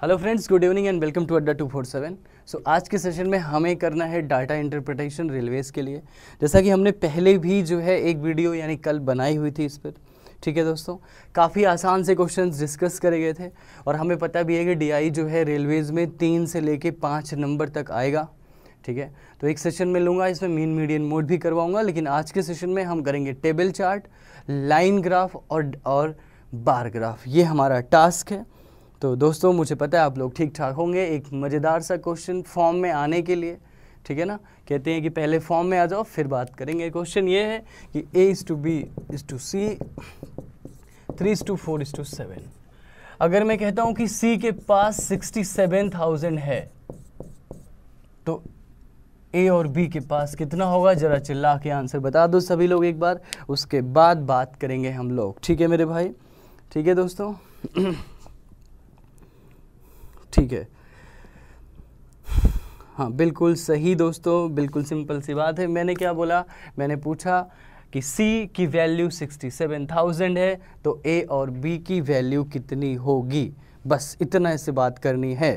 Hello friends, good evening and welcome to Adda 247। सो आज के session में हमें करना है डाटा इंटरप्रिटेशन रेलवेज के लिए। जैसा कि हमने पहले भी जो है एक वीडियो यानी कल बनाई हुई थी इस पर। ठीक है दोस्तों, काफ़ी आसान से क्वेश्चंस डिस्कस करे गए थे और हमें पता भी है कि डीआई जो है रेलवेज में 3 से लेके 5 नंबर तक आएगा। ठीक है, तो एक सेशन में लूँगा, इसमें मीन मीडियन मोड भी करवाऊँगा, लेकिन आज के सेशन में हम करेंगे टेबल चार्ट, लाइन ग्राफ और बार ग्राफ। ये हमारा टास्क है। तो दोस्तों मुझे पता है आप लोग ठीक ठाक होंगे। एक मज़ेदार सा क्वेश्चन फॉर्म में आने के लिए, ठीक है ना, कहते हैं कि पहले फॉर्म में आ जाओ फिर बात करेंगे। क्वेश्चन ये है कि A/B/C 3:4:7। अगर मैं कहता हूँ कि C के पास 67,000 है तो A और B के पास कितना होगा? जरा चिल्ला के आंसर बता दो सभी लोग एक बार, उसके बाद बात करेंगे हम लोग। ठीक है मेरे भाई, ठीक है दोस्तों। ठीक है, हाँ बिल्कुल सही दोस्तों, बिल्कुल सिंपल सी बात है। मैंने क्या बोला? मैंने पूछा कि C की वैल्यू 67,000 है तो A और B की वैल्यू कितनी होगी, बस इतना इससे बात करनी है।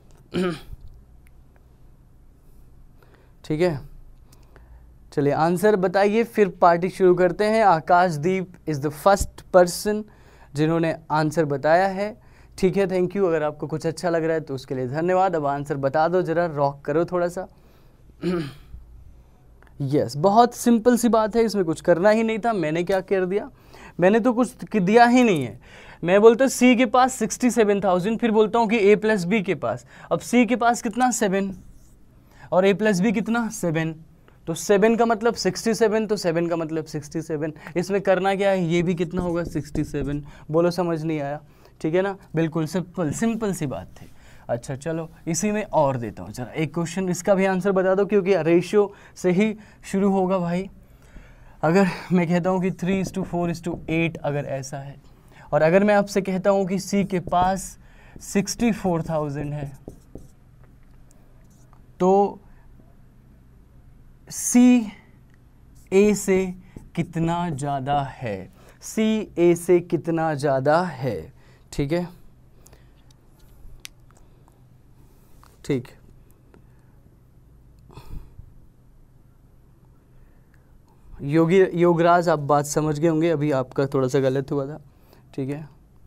ठीक है, चलिए आंसर बताइए फिर पार्टी शुरू करते हैं। Akashdeep is the first person जिन्होंने आंसर बताया है। ठीक है, थैंक यू। अगर आपको कुछ अच्छा लग रहा है तो उसके लिए धन्यवाद। अब आंसर बता दो, जरा रॉक करो थोड़ा सा। यस, बहुत सिंपल सी बात है, इसमें कुछ करना ही नहीं था। मैंने क्या कर दिया? मैंने तो कुछ दिया ही नहीं है। मैं बोलता हूँ C के पास 67,000, फिर बोलता हूँ कि A प्लस B के पास। अब C के पास कितना? 7 और A प्लस B कितना? 7। तो 7 का मतलब 67, तो 7 का मतलब 67। इसमें करना क्या है? ये भी कितना होगा? 67। बोलो समझ नहीं आया? ठीक है ना, बिल्कुल सिंपल सी बात थी। अच्छा चलो इसी में और देता हूँ जरा एक क्वेश्चन, इसका भी आंसर बता दो क्योंकि रेशियो से ही शुरू होगा भाई। अगर मैं कहता हूँ कि 3:4:8 अगर ऐसा है, और अगर मैं आपसे कहता हूँ कि C के पास 64,000 है तो C A से कितना ज़्यादा है? C A से कितना ज़्यादा है? ठीक है, ठीक। योगराज आप बात समझ गए होंगे, अभी आपका थोड़ा सा गलत हुआ था। ठीक है,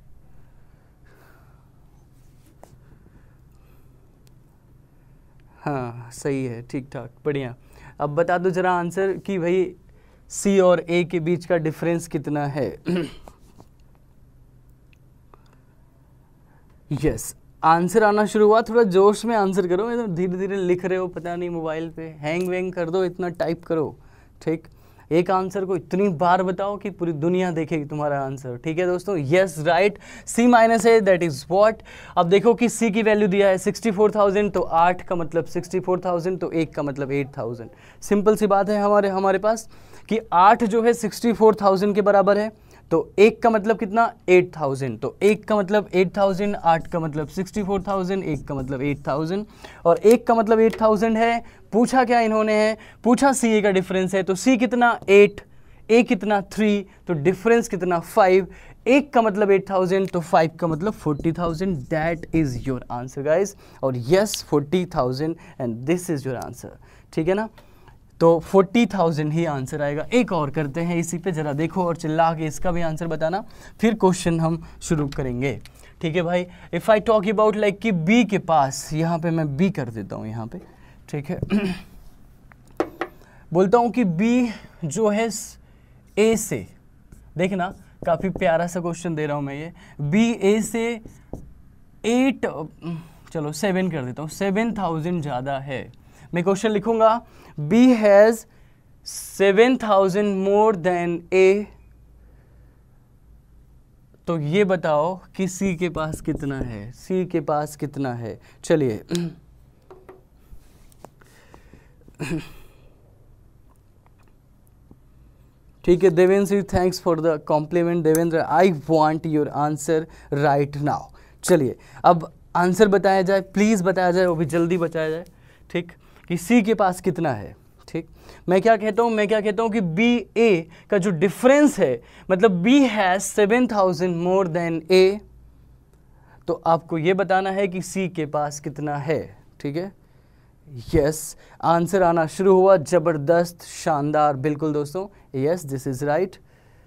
हाँ सही है, ठीक ठाक, बढ़िया। अब बता दो जरा आंसर कि भाई C और A के बीच का डिफरेंस कितना है? यस, आंसर आना शुरू हुआ। थोड़ा जोश में आंसर करो, एकदम धीरे धीरे लिख रहे हो, पता नहीं मोबाइल पे हैंग वैंग कर दो, इतना टाइप करो। ठीक, एक आंसर को इतनी बार बताओ कि पूरी दुनिया देखेगी तुम्हारा आंसर। ठीक है दोस्तों, yes right, C minus A that is what. अब देखो कि C की वैल्यू दिया है 64,000, तो 8 का मतलब 64,000, तो 1 का मतलब 8,000। सिंपल सी बात है हमारे पास कि 8 जो है 64,000 के बराबर है, तो 1 का मतलब कितना? 8,000। तो 1 का मतलब 8,000, 8 का मतलब 64,000, 1 का मतलब 8,000 और 1 का मतलब 8,000 है। पूछा क्या इन्होंने है? पूछा C A का डिफरेंस है, तो C कितना? 8, A कितना? 3, तो डिफरेंस कितना? 5। 1 का मतलब 8,000, तो 5 का मतलब 40,000। That is your answer guys, और yes 40,000 and this is your answer. ठीक है ना, तो 40,000 ही आंसर आएगा। एक और करते हैं इसी पे, जरा देखो और चिल्ला के इसका भी आंसर बताना, फिर क्वेश्चन हम शुरू करेंगे। ठीक है भाई, if I talk about like कि B के पास, यहाँ पे मैं B कर देता हूँ यहाँ पे। ठीक है, बोलता हूँ कि B जो है A से, देखना काफ़ी प्यारा सा क्वेश्चन दे रहा हूँ मैं ये। B A से 7 कर देता हूँ, 7,000 ज़्यादा है। मैं क्वेश्चन लिखूंगा B has 7,000 more than A, तो ये बताओ कि C के पास कितना है? C के पास कितना है? चलिए ठीक है, Devendra, thanks for the compliment. Devendra, I want your answer right now. चलिए अब आंसर बताया जाए, प्लीज़ बताया जाए, वो भी जल्दी बताया जाए। ठीक, कि C के पास कितना है। ठीक, मैं क्या कहता हूँ कि बी ए का जो डिफरेंस है, मतलब B has 7,000 more than A, तो आपको ये बताना है कि सी के पास कितना है, ठीक है। यस, आंसर आना शुरू हुआ, जबरदस्त, शानदार, बिल्कुल दोस्तों, यस दिस इज राइट।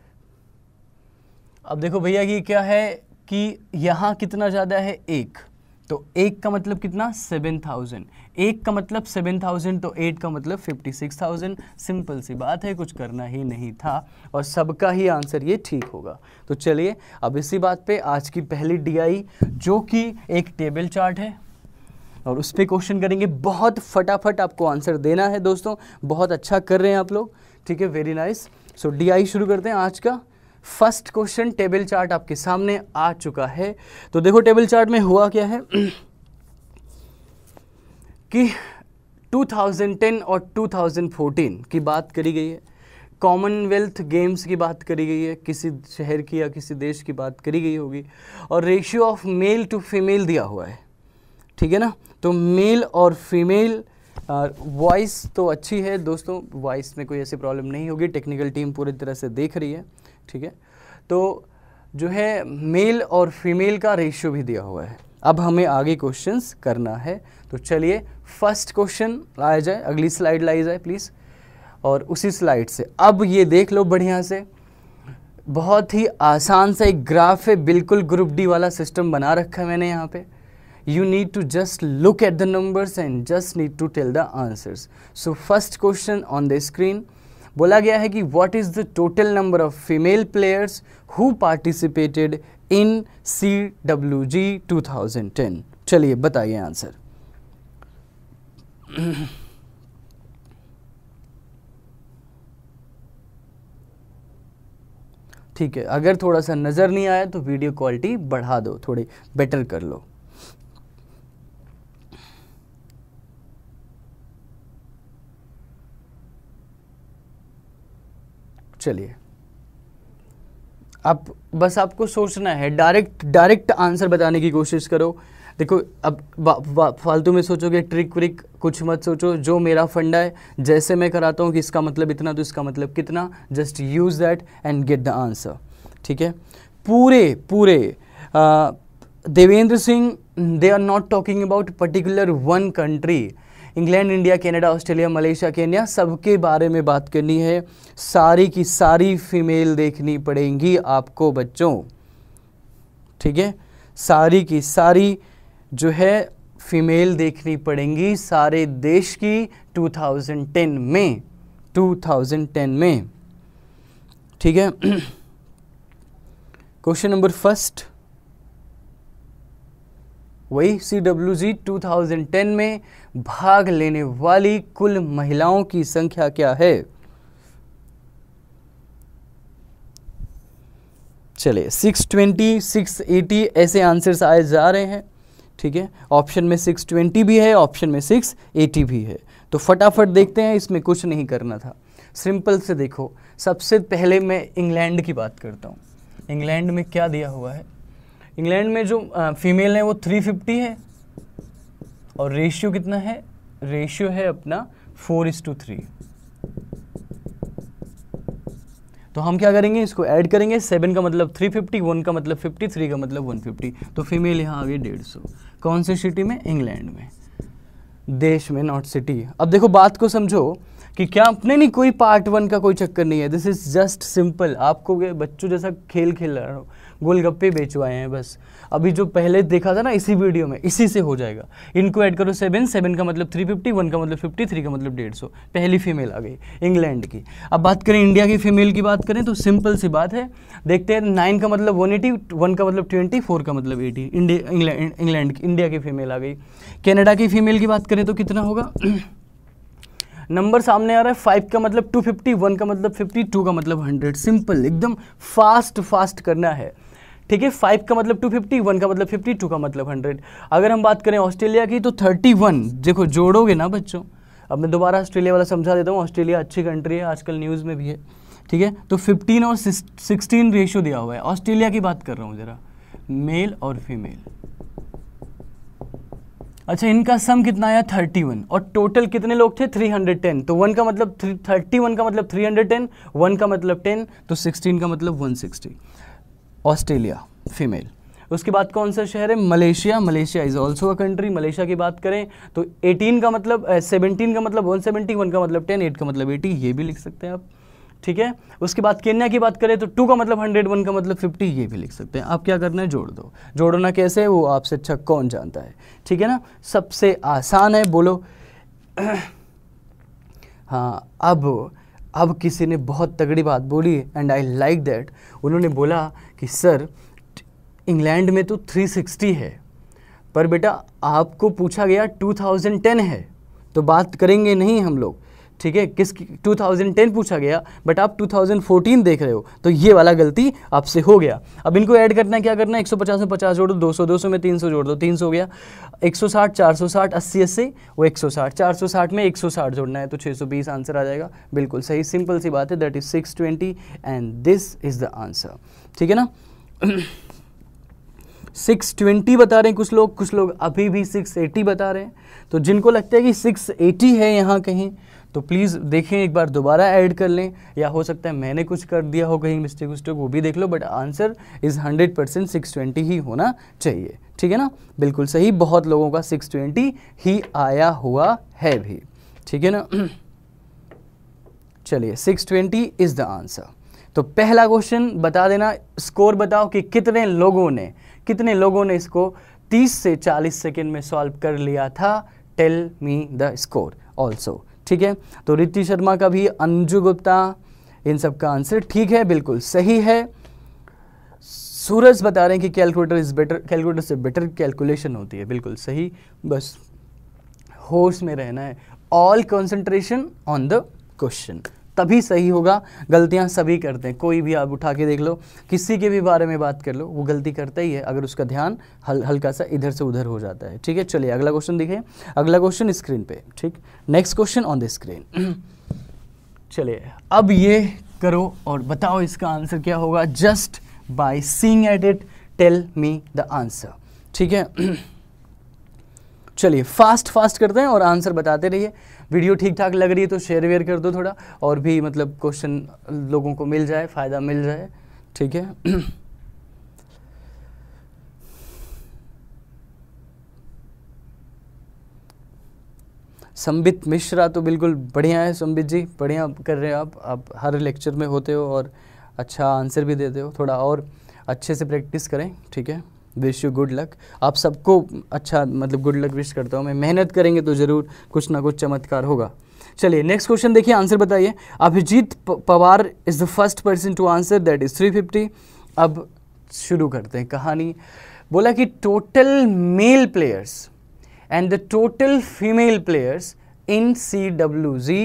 अब देखो भैया ये क्या है कि यहाँ कितना ज़्यादा है, 1, तो 1 का मतलब कितना, 7000, 1 का मतलब 7000, तो 8 का मतलब 56,000। सिंपल सी बात है, कुछ करना ही नहीं था और सबका ही आंसर ये ठीक होगा। तो चलिए अब इसी बात पे आज की पहली डीआई जो कि एक टेबल चार्ट है और उस पर क्वेश्चन करेंगे। बहुत फटाफट आपको आंसर देना है दोस्तों, बहुत अच्छा कर रहे हैं आप लोग, ठीक है, वेरी नाइस। सो डीआई शुरू करते हैं। आज का फर्स्ट क्वेश्चन, टेबल चार्ट आपके सामने आ चुका है। तो देखो टेबल चार्ट में हुआ क्या है कि 2010 और 2014 की बात करी गई है, कॉमनवेल्थ गेम्स की बात करी गई है, किसी शहर की या किसी देश की बात करी गई होगी, और ratio of male to female दिया हुआ है, ठीक है ना। तो मेल और फीमेल, वॉइस तो अच्छी है दोस्तों, वॉइस में कोई ऐसी प्रॉब्लम नहीं होगी, टेक्निकल टीम पूरी तरह से देख रही है, ठीक है। तो जो है मेल और फीमेल का रेशियो भी दिया हुआ है। अब हमें आगे क्वेश्चंस करना है, तो चलिए फर्स्ट क्वेश्चन लाया जाए, अगली स्लाइड लाई जाए प्लीज़, और उसी स्लाइड से अब ये देख लो बढ़िया से, बहुत ही आसान सा एक ग्राफ है, बिल्कुल ग्रुप डी वाला सिस्टम बना रखा है मैंने यहाँ पे। You need to just look at the numbers and just need to tell the answers. So first question on the screen, बोला गया है कि what is the total number of female players who participated in CWG 2010? चलिए बताइए answer. ठीक है, अगर थोड़ा सा नज़र नहीं आया तो वीडियो क्वालिटी बढ़ा दो, थोड़ी बेटर कर लो। चलिए अब बस आपको सोचना है, डायरेक्ट आंसर बताने की कोशिश करो। देखो अब फालतू में सोचोगे, ट्रिक व्रिक कुछ मत सोचो, जो मेरा फंडा है, जैसे मैं कराता हूँ कि इसका मतलब इतना तो इसका मतलब कितना, just use that and get the answer, ठीक है। पूरे Devendra Singh, they are not talking about particular one country, England, India, Canada, Australia, Malaysia, Kenya, सबके बारे में बात करनी है। सारी की सारी फीमेल देखनी पड़ेंगी आपको बच्चों, ठीक है, सारी की सारी जो है फीमेल देखनी पड़ेंगी सारे देश की 2010 में, ठीक है। क्वेश्चन नंबर फर्स्ट, वही CWG 2010 में भाग लेने वाली कुल महिलाओं की संख्या क्या है। चलिए 620, 680 ऐसे आंसर्स आए जा रहे हैं, ठीक है। ऑप्शन में 620 भी है, ऑप्शन में 680 भी है। तो फटाफट देखते हैं, इसमें कुछ नहीं करना था, सिंपल से देखो। सबसे पहले मैं इंग्लैंड की बात करता हूँ। इंग्लैंड में क्या दिया हुआ है, इंग्लैंड में जो फीमेल है वो 350 है और रेशियो कितना है, रेशियो है अपना 4:3। तो हम क्या करेंगे, इसको ऐड करेंगे, 7 का मतलब 350, 1 का मतलब 50, 3 का मतलब 150, तो फीमेल यहाँ आ गई 150। कौन से सिटी में, इंग्लैंड में, देश में, नॉट सिटी। अब देखो बात को समझो कि क्या नहीं कोई पार्ट 1 का कोई चक्कर नहीं है, दिस इज जस्ट सिंपल। आपको बच्चों जैसा खेल खेल रहा हो, गोलगप्पे बेचवाए हैं बस। अभी जो पहले देखा था ना इसी वीडियो में, इसी से हो जाएगा। इनको ऐड करो, 7 का मतलब 350, 1 का मतलब 50, 3 का मतलब 150। पहली फीमेल आ गई इंग्लैंड की। अब बात करें इंडिया की फीमेल की बात करें तो सिंपल सी बात है, देखते हैं। 9 का मतलब 180, 1 का मतलब 20, 4 का मतलब 80। इंग्लैंड की, इंडिया की फीमेल आ गई। कनाडा की फीमेल की बात करें तो कितना होगा, नंबर सामने आ रहा है। 5 का मतलब 250, 1 का मतलब 50, 2 का मतलब 100। सिंपल, एकदम फास्ट करना है, ठीक है। 5 का मतलब 250, 1 का मतलब 50, 2 का मतलब 100। अगर हम बात करें ऑस्ट्रेलिया की तो 31, देखो जोड़ोगे ना बच्चों। अब मैं दोबारा ऑस्ट्रेलिया वाला समझा देता हूँ। ऑस्ट्रेलिया अच्छी कंट्री है, आजकल न्यूज़ में भी है, ठीक है। तो 15 और 16 रेशियो दिया हुआ है। ऑस्ट्रेलिया की बात कर रहा हूँ जरा, मेल और फीमेल। अच्छा, इनका सम कितना आया 31 और टोटल कितने लोग थे 310। तो 1 का मतलब 31 का मतलब 310, 1 का मतलब 10, तो 16 का मतलब 160। Australia female. उसके बाद कौन सा शहर है, Malaysia, Malaysia is also a country. Malaysia की बात करें तो 18 का मतलब 17 का मतलब 170, 1 का मतलब 10, 8 का मतलब 80, ये भी लिख सकते हैं आप, ठीक है। उसके बाद केन्या की बात करें तो 2 का मतलब 100, 1 का मतलब 50, ये भी लिख सकते हैं। आप क्या करना है, जोड़ दो। जोड़ना कैसे है वो आपसे अच्छा कौन जानता है, ठीक है ना, सबसे आसान है, बोलो। हाँ, अब किसी ने बहुत तगड़ी बात बोली एंड आई लाइक दैट। उन्होंने बोला कि सर इंग्लैंड में तो 360 है, पर बेटा आपको पूछा गया 2010 है, तो बात करेंगे नहीं हम लोग, ठीक है। 2010 पूछा गया बट आप 2014 देख रहे हो, तो ये वाला गलती आपसे हो गया। अब इनको ऐड करना है, क्या करना है, 150 में 50 जोड़ दो, 200, 200 में 300 जोड़ दो, 300 हो गया, 160, 460, 80, 80 वो 160, 460 में 160 जोड़ना है तो 620 आंसर आ जाएगा। बिल्कुल सही, सिंपल सी बात है, that is 620 and this is the answer, ठीक है ना। 620 बता रहे हैं कुछ लोग अभी भी 680 बता रहे हैं। तो जिनको लगता है कि 680 है यहाँ कहीं, तो प्लीज़ देखें एक बार, दोबारा ऐड कर लें, या हो सकता है मैंने कुछ कर दिया हो कहीं मिस्टेक, वो भी देख लो, बट आंसर इज़ 100% 620 ही होना चाहिए, ठीक है ना। बिल्कुल सही, बहुत लोगों का 620 ही आया हुआ है भी, ठीक है ना। चलिए 620 इज़ द आंसर। तो पहला क्वेश्चन बता देना, स्कोर बताओ कि कितने लोगों ने इसको 30 से 40 सेकेंड में सॉल्व कर लिया था। Tell me the score also, ठीक है। तो रिद्धि शर्मा का भी, अंजू गुप्ता, इन सब का आंसर ठीक है, बिल्कुल सही है। सूरज बता रहे हैं कि कैलकुलेटर से बेटर कैलकुलेशन होती है, बिल्कुल सही। बस होश में रहना है, all concentration on the question, तभी सही होगा। गलतियां सभी करते हैं, कोई भी आप उठा के देख लो, किसी के भी बारे में बात कर लो, वो गलती करता ही है अगर उसका ध्यान हल्का सा इधर से उधर हो जाता है, ठीक है। चलिए अगला क्वेश्चन देखिए, अगला क्वेश्चन स्क्रीन पे, ठीक, next question on the screen. चलिए अब ये करो और बताओ इसका आंसर क्या होगा, just by seeing at it tell me the answer, ठीक है। चलिए फास्ट करते हैं और आंसर बताते रहिए। वीडियो ठीक ठाक लग रही है तो शेयर वेयर कर दो थोड़ा, और भी मतलब क्वेश्चन लोगों को मिल जाए, फ़ायदा मिल जाए, ठीक है। संबित मिश्रा तो बिल्कुल बढ़िया है, संबित जी बढ़िया कर रहे हैं आप हर लेक्चर में होते हो और अच्छा आंसर भी देते हो, थोड़ा और अच्छे से प्रैक्टिस करें, ठीक है। विश यू गुड लक, आप सबको अच्छा मतलब गुड लक विश करता हूँ मैं। मेहनत करेंगे तो ज़रूर कुछ ना कुछ चमत्कार होगा। चलिए नेक्स्ट क्वेश्चन देखिए, आंसर बताइए। Abhijeet Pawar is the first person to answer, that is 350। अब शुरू करते हैं कहानी। बोला कि total male players and the total female players in CWG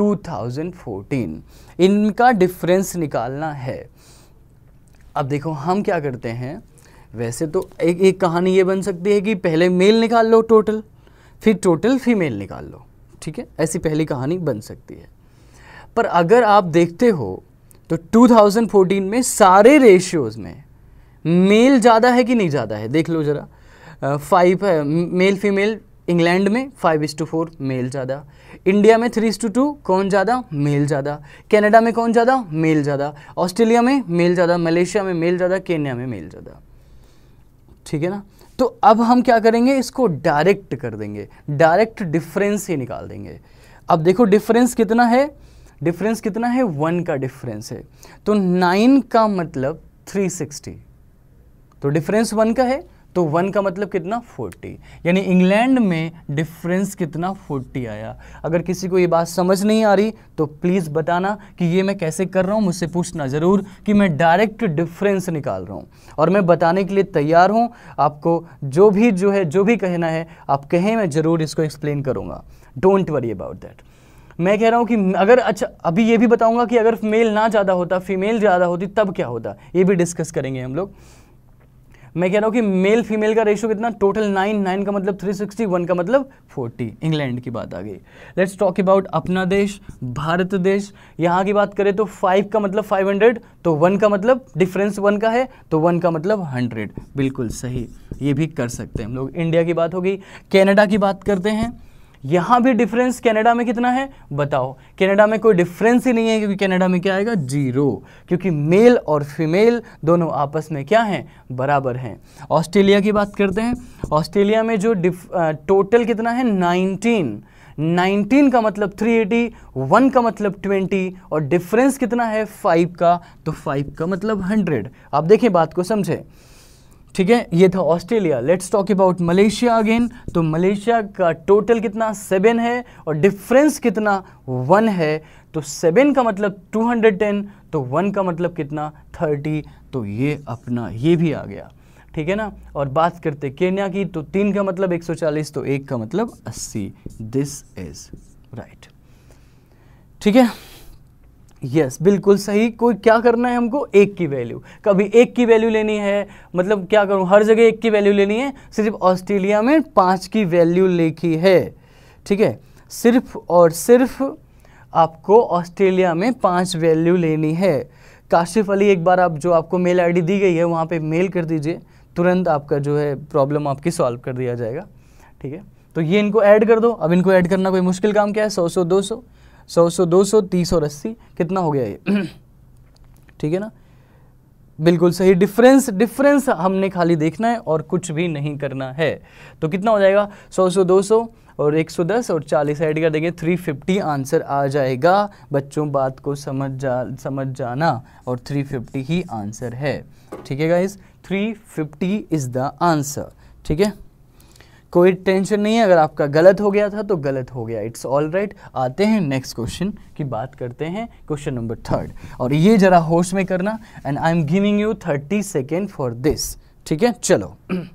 2014, इनका डिफरेंस निकालना है। अब देखो हम क्या करते हैं, वैसे तो एक कहानी ये बन सकती है कि पहले मेल निकाल लो टोटल, फिर टोटल फीमेल निकाल लो, ठीक है, ऐसी पहली कहानी बन सकती है। पर अगर आप देखते हो तो 2014 में सारे रेशियोज में मेल ज़्यादा है कि नहीं ज़्यादा है, देख लो ज़रा। 5 है मेल फीमेल, इंग्लैंड में 5:4 मेल ज़्यादा, इंडिया में 3:2 कौन ज़्यादा, मेल ज़्यादा, कनाडा में कौन ज़्यादा, मेल ज़्यादा, ऑस्ट्रेलिया में मेल ज़्यादा, मलेशिया में मेल ज़्यादा, केन्या में मेल ज़्यादा, ठीक है ना। तो अब हम क्या करेंगे, इसको डायरेक्ट कर देंगे, डायरेक्ट डिफरेंस ही निकाल देंगे। अब देखो डिफरेंस कितना है, 1 का डिफरेंस है, तो 9 का मतलब 360, तो डिफरेंस 1 का है, तो 1 का मतलब कितना, 40, यानी इंग्लैंड में डिफरेंस कितना, 40 आया। अगर किसी को ये बात समझ नहीं आ रही तो प्लीज़ बताना कि ये मैं कैसे कर रहा हूँ, मुझसे पूछना ज़रूर कि मैं डायरेक्ट डिफरेंस निकाल रहा हूँ, और मैं बताने के लिए तैयार हूँ। आपको जो भी कहना है आप कहें, मैं ज़रूर इसको एक्सप्लेन करूँगा, डोंट वरी अबाउट दैट। मैं कह रहा हूँ कि अगर, अच्छा अभी ये भी बताऊँगा कि अगर मेल ना ज़्यादा होता, फीमेल ज़्यादा होती, तब क्या होता, ये भी डिस्कस करेंगे हम लोग। मैं कह रहा हूँ कि मेल फीमेल का रेशियो कितना, टोटल 9 का मतलब 360, 1 का मतलब 40, इंग्लैंड की बात आ गई। लेट्स टॉक अबाउट अपना देश, भारत देश। यहाँ की बात करें तो 5 का मतलब 500, तो 1 का मतलब डिफरेंस 1 का है, तो 1 का मतलब 100, बिल्कुल सही, ये भी कर सकते हैं हम लोग। इंडिया की बात हो गई, कनाडा की बात करते हैं। यहाँ भी डिफरेंस कनाडा में कितना है बताओ, कनाडा में कोई डिफरेंस ही नहीं है, क्योंकि कनाडा में क्या आएगा 0, क्योंकि मेल और फीमेल दोनों आपस में क्या हैं बराबर हैं। ऑस्ट्रेलिया की बात करते हैं, ऑस्ट्रेलिया में जो टोटल कितना है 19 का मतलब 380, 1 का मतलब 20 और डिफरेंस कितना है 5 का, तो 5 का मतलब 100। आप देखें बात को समझे, ठीक है। ये था Australia. Let's talk about Malaysia again. तो मलेशिया का टोटल कितना 7 है और डिफरेंस कितना 1 है, तो 7 का मतलब 210, तो 1 का मतलब कितना 30, तो ये अपना ये भी आ गया, ठीक है ना। और बात करते केन्या की, तो 3 का मतलब 140, तो 1 का मतलब 80। दिस इज राइट, ठीक है। यस बिल्कुल सही। कोई क्या करना है हमको, 1 की वैल्यू, कभी 1 की वैल्यू लेनी है, मतलब क्या करूं हर जगह 1 की वैल्यू लेनी है, सिर्फ ऑस्ट्रेलिया में 5 की वैल्यू लिखी है, ठीक है। सिर्फ और सिर्फ आपको ऑस्ट्रेलिया में 5 वैल्यू लेनी है। काशिफ अली, एक बार आप जो आपको मेल आईडी दी गई है वहाँ पे मेल कर दीजिए, तुरंत आपका जो है प्रॉब्लम आपकी सॉल्व कर दिया जाएगा, ठीक है। तो ये इनको ऐड कर दो। अब इनको ऐड करना कोई मुश्किल काम क्या है, 100 200 100 200 30 और 80 कितना हो गया ये ठीक है ना, बिल्कुल सही। डिफरेंस हमने खाली देखना है और कुछ भी नहीं करना है। तो कितना हो जाएगा 100 200 और 110 और 40 ऐड कर देंगे, 350 आंसर आ जाएगा। बच्चों बात को समझ जाना, और 350 ही आंसर है, ठीक है गाइस, 350 इज द आंसर, ठीक है। कोई टेंशन नहीं है, अगर आपका गलत हो गया था तो गलत हो गया, इट्स ऑल राइट। आते हैं नेक्स्ट क्वेश्चन की बात करते हैं, क्वेश्चन नंबर 3, और ये जरा होश में करना, and I am giving you 30 second for this, ठीक है। चलो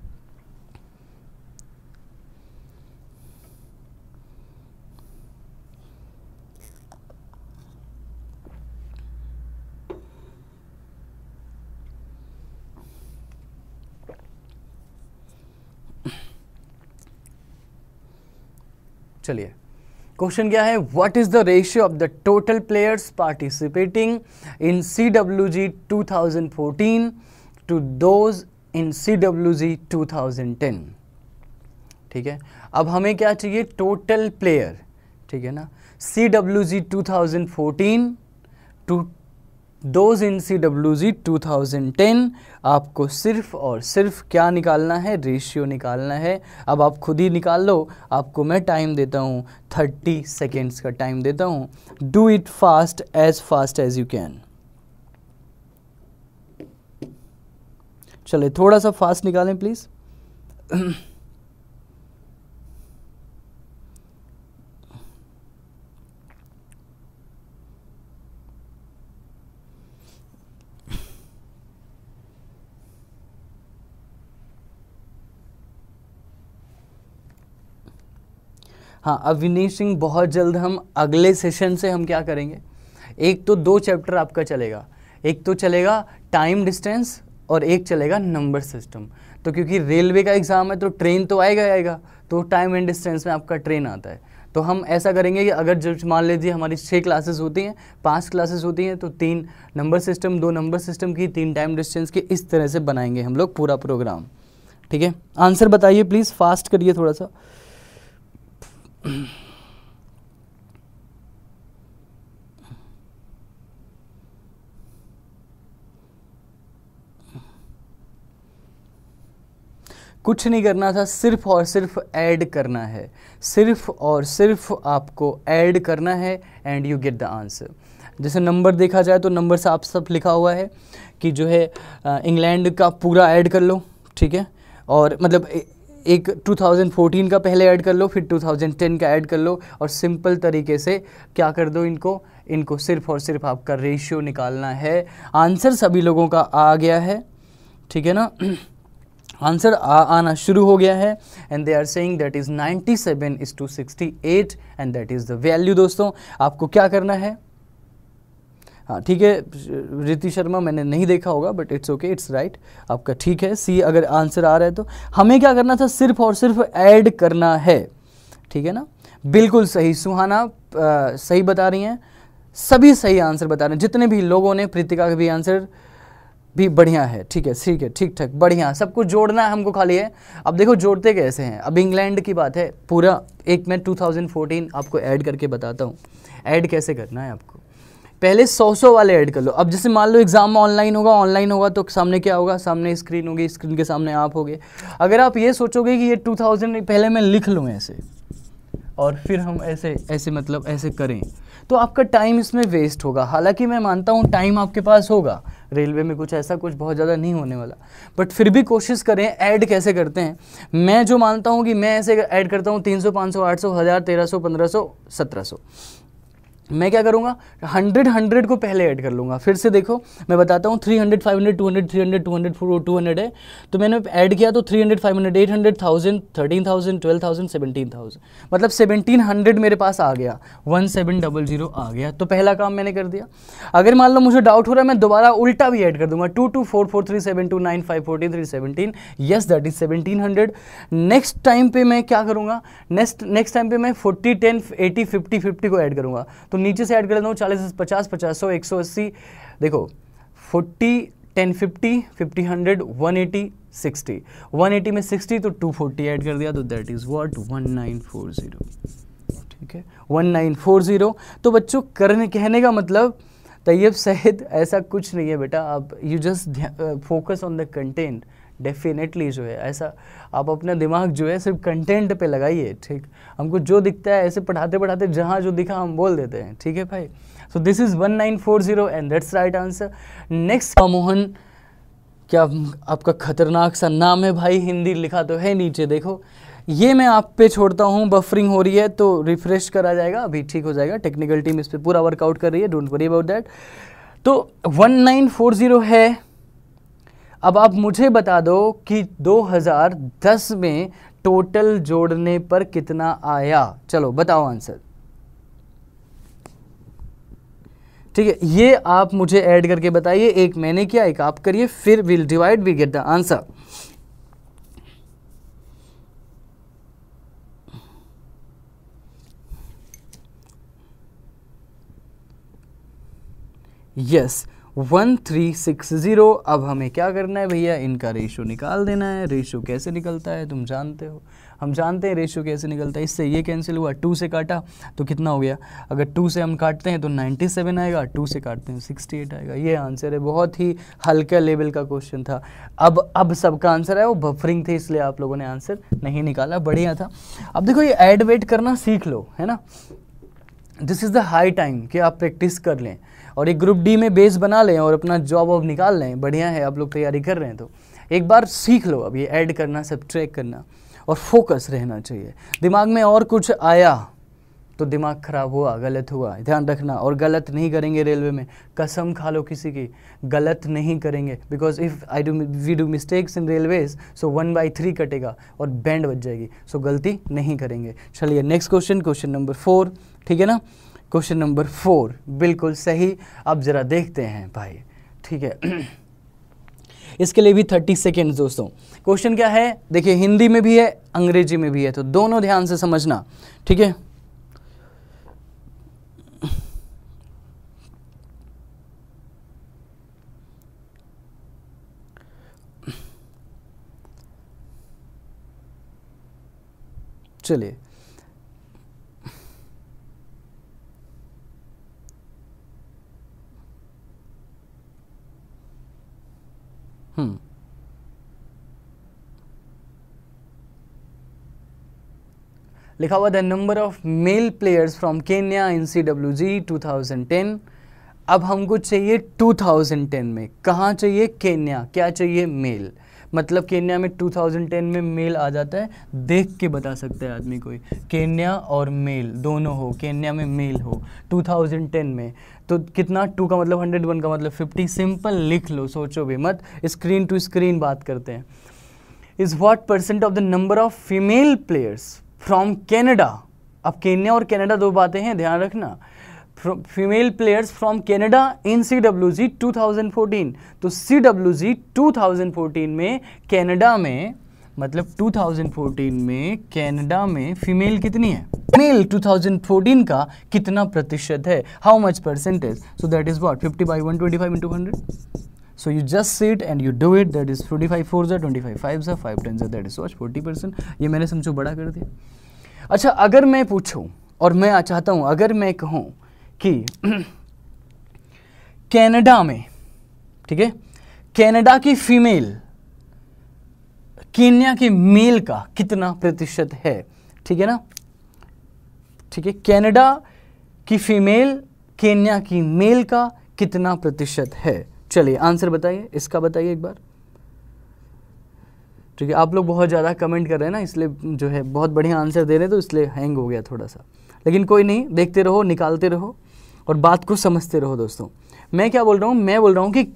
चलिए, क्वेश्चन क्या है, what is the ratio of the total players participating in CWG 2014 to those in CWG 2010, ठीक है। अब हमें क्या चाहिए, टोटल प्लेयर, ठीक है ना। CWG 2014 to those in CWG 2010, आपको सिर्फ और सिर्फ क्या निकालना है, रेशियो निकालना है। अब आप खुद ही निकाल लो, आपको मैं टाइम देता हूँ 30 सेकेंड्स का टाइम देता हूँ। Do it fast as you can. चले थोड़ा सा फास्ट निकालें प्लीज हाँ, अविनेश सिंह, बहुत जल्द हम अगले सेशन से हम क्या करेंगे, एक तो 2 चैप्टर आपका चलेगा, एक तो चलेगा टाइम डिस्टेंस और एक चलेगा नंबर सिस्टम। तो क्योंकि रेलवे का एग्ज़ाम है तो ट्रेन तो आएगा, तो टाइम एंड डिस्टेंस में आपका ट्रेन आता है। तो हम ऐसा करेंगे कि अगर जो मान लीजिए हमारी 6 क्लासेस होती हैं, 5 क्लासेस होती हैं, तो 3 नंबर सिस्टम, 2 नंबर सिस्टम की, 3 टाइम डिस्टेंस की, इस तरह से बनाएंगे हम लोग पूरा प्रोग्राम, ठीक है। आंसर बताइए प्लीज़, फास्ट करिए थोड़ा सा। कुछ नहीं करना था, सिर्फ और सिर्फ ऐड करना है, सिर्फ और सिर्फ आपको ऐड करना है and you get the answer. जैसे नंबर देखा जाए तो नंबर साफ साफ लिखा हुआ है कि जो है इंग्लैंड का पूरा ऐड कर लो, ठीक है। और मतलब एक 2014 का पहले ऐड कर लो, फिर 2010 का ऐड कर लो, और सिंपल तरीके से क्या कर दो, इनको सिर्फ और सिर्फ आपका रेशियो निकालना है। आंसर सभी लोगों का आ गया है, ठीक है ना, आंसर आना शुरू हो गया है, and they are saying that is 97:68 and that is the value. दोस्तों आपको क्या करना है, हाँ ठीक है, रिति शर्मा मैंने नहीं देखा होगा but it's okay, it's right, आपका ठीक है। सी अगर आंसर आ रहा है तो हमें क्या करना था, सिर्फ और सिर्फ ऐड करना है, ठीक है ना। बिल्कुल सही, सुहाना सही बता रही हैं, सभी सही आंसर बता रहे हैं, जितने भी लोगों ने, प्रीतिका का भी आंसर भी बढ़िया है, ठीक है, ठीक है, ठीक ठाक, बढ़िया, सब कुछ जोड़ना है हमको खाली है। अब देखो जोड़ते कैसे हैं, अब इंग्लैंड की बात है, पूरा एक मैं 2014 आपको ऐड करके बताता हूँ। ऐड कैसे करना है आपको, पहले 100 वाले ऐड कर लो। अब जैसे मान लो एग्जाम ऑनलाइन होगा तो सामने क्या होगा, सामने स्क्रीन होगी, स्क्रीन के सामने आप होगे। अगर आप ये सोचोगे कि ये 2000 पहले मैं लिख लूँ ऐसे और फिर हम ऐसे ऐसे मतलब ऐसे करें, तो आपका टाइम इसमें वेस्ट होगा। हालांकि मैं मानता हूँ टाइम आपके पास होगा, रेलवे में कुछ ऐसा कुछ बहुत ज़्यादा नहीं होने वाला, बट फिर भी कोशिश करें। ऐड कैसे करते हैं, मैं जो मानता हूँ कि मैं ऐसे ऐड करता हूँ 300, 500, 800, 1000, 1300, 1500, 1700। मैं क्या करूँगा, 100 को पहले ऐड कर लूँगा। फिर से देखो मैं बताता हूँ, 300, 500, 200, 300, 200, 200 है, तो मैंने ऐड किया तो 300, 500, 800, 1000, 13,000, 12,000, 17,000, मतलब 1700 मेरे पास आ गया, 1700 आ गया। तो पहला काम मैंने कर दिया। अगर मान लो मुझे डाउट हो रहा है, मैं दोबारा उल्टा भी ऐड कर दूंगा, 22443729543317, yes that is 1700। Next time पे मैं क्या करूँगा, नेक्स्ट टाइम पे मैं 40, 10, 80, 50, 50 को ऐड करूँगा। तो नीचे से ऐड कर लेता हूँ 40, 50, 50, 100, 180, देखो 40, 10, 50, 50, 100, 180, 60, 180 में 60 तो 240 ऐड कर दिया, तो दैट इज व्हाट 1940, ठीक है 1940। तो बच्चों कहने का मतलब तैयब सैयद ऐसा कुछ नहीं है बेटा, आप you just focus on the content. Definitely जो है ऐसा आप अपना दिमाग जो है सिर्फ कंटेंट पे लगाइए, ठीक। हमको जो दिखता है ऐसे पढ़ाते पढ़ाते जहाँ जो दिखा हम बोल देते हैं, ठीक है भाई। So this is 1940 and that's right answer. Next Mohan, क्या आपका खतरनाक सा नाम है भाई, हिंदी लिखा तो है नीचे, देखो ये मैं आप पे छोड़ता हूँ। बफरिंग हो रही है तो रिफ्रेश करा जाएगा, अभी ठीक हो जाएगा। टेक्निकल टीम इस पर पूरा वर्कआउट कर रही है, डोंट वरी अबाउट दैट। तो 1940 है। अब आप मुझे बता दो कि 2010 में टोटल जोड़ने पर कितना आया, चलो बताओ आंसर, ठीक है। ये आप मुझे ऐड करके बताइए, एक मैंने किया एक आप करिए, फिर will divide we get the answer. Yes 1360। अब हमें क्या करना है भैया, इनका रेशो निकाल देना है। रेशो कैसे निकलता है तुम जानते हो, हम जानते हैं रेशो कैसे निकलता है। इससे ये कैंसिल हुआ, 2 से काटा तो कितना हो गया, अगर 2 से हम काटते हैं तो 97 आएगा, 2 से काटते हैं 68 आएगा। ये आंसर है, बहुत ही हल्का लेवल का क्वेश्चन था। अब सबका आंसर है, वो बफरिंग थे इसलिए आप लोगों ने आंसर नहीं निकाला, बढ़िया था। अब देखो ये ऐड वेट करना सीख लो, है ना। This is the high time कि आप प्रैक्टिस कर लें और एक ग्रुप डी में बेस बना लें और अपना जॉब अब निकाल लें। बढ़िया है, आप लोग तैयारी कर रहे हैं तो एक बार सीख लो अब ये ऐड करना, सब्ट्रैक्ट करना, और फोकस रहना चाहिए। दिमाग में और कुछ आया तो दिमाग खराब हुआ, गलत हुआ, ध्यान रखना। और गलत नहीं करेंगे रेलवे में, कसम खा लो किसी की, गलत नहीं करेंगे। Because if we do mistakes in railways so 1/3 कटेगा और बैंड बच जाएगी। सो गलती नहीं करेंगे। चलिए नेक्स्ट क्वेश्चन, क्वेश्चन नंबर 4, ठीक है ना। क्वेश्चन नंबर 4 बिल्कुल सही। अब जरा देखते हैं भाई, ठीक है। इसके लिए भी 30 सेकेंड्स दोस्तों। क्वेश्चन क्या है देखिए, हिंदी में भी है अंग्रेजी में भी है, तो दोनों ध्यान से समझना, ठीक है। चलिए लिखा हुआ the number of male players from Kenya in CWG 2010। अब हमको चाहिए 2010 में, कहाँ चाहिए, केन्या। क्या चाहिए, मेल। मतलब केन्या में 2010 में मेल आ जाता है, देख के बता सकता है आदमी कोई, केन्या और मेल दोनों हो, केन्या में मेल हो 2010 में। तो कितना, 2 का मतलब 100, 1 का मतलब 50। सिंपल लिख लो, सोचो भी मत, स्क्रीन टू स्क्रीन बात करते हैं। Is what percent of the number of female players from Canada. अब केन्या और कनाडा दो बातें हैं, ध्यान रखना। Female players from Canada in CWG 2014। तो CWG 2014 में कनाडा में, मतलब 2014 में कनाडा में फीमेल कितनी है, मेल 2014 का कितना प्रतिशत है, how much percentage. So that is what 50/125 × 100, So you just see it and you do it. That is 45 4s are 25 5s are 5 10s are, that is what 40%. ये मैंने समझो बड़ा कर दिया. अच्छा, अगर मैं पूछूं और मैं चाहता हूं, अगर मैं कहूं कि कनाडा में, ठीक है, कनाडा की फीमेल केन्या के मेल का कितना प्रतिशत है, ठीक है ना, ठीक है, कनाडा की फीमेल केन्या की मेल का कितना प्रतिशत है. चलिए आंसर बताइए, इसका बताइए एक बार. ठीक है, आप लोग बहुत ज़्यादा कमेंट कर रहे हैं ना, इसलिए जो है बहुत बढ़िया आंसर दे रहे हैं, तो इसलिए हैंग हो गया थोड़ा सा, लेकिन कोई नहीं, देखते रहो, निकालते रहो और बात को समझते रहो दोस्तों. मैं क्या बोल रहा हूँ, मैं बोल रहा हूँ कि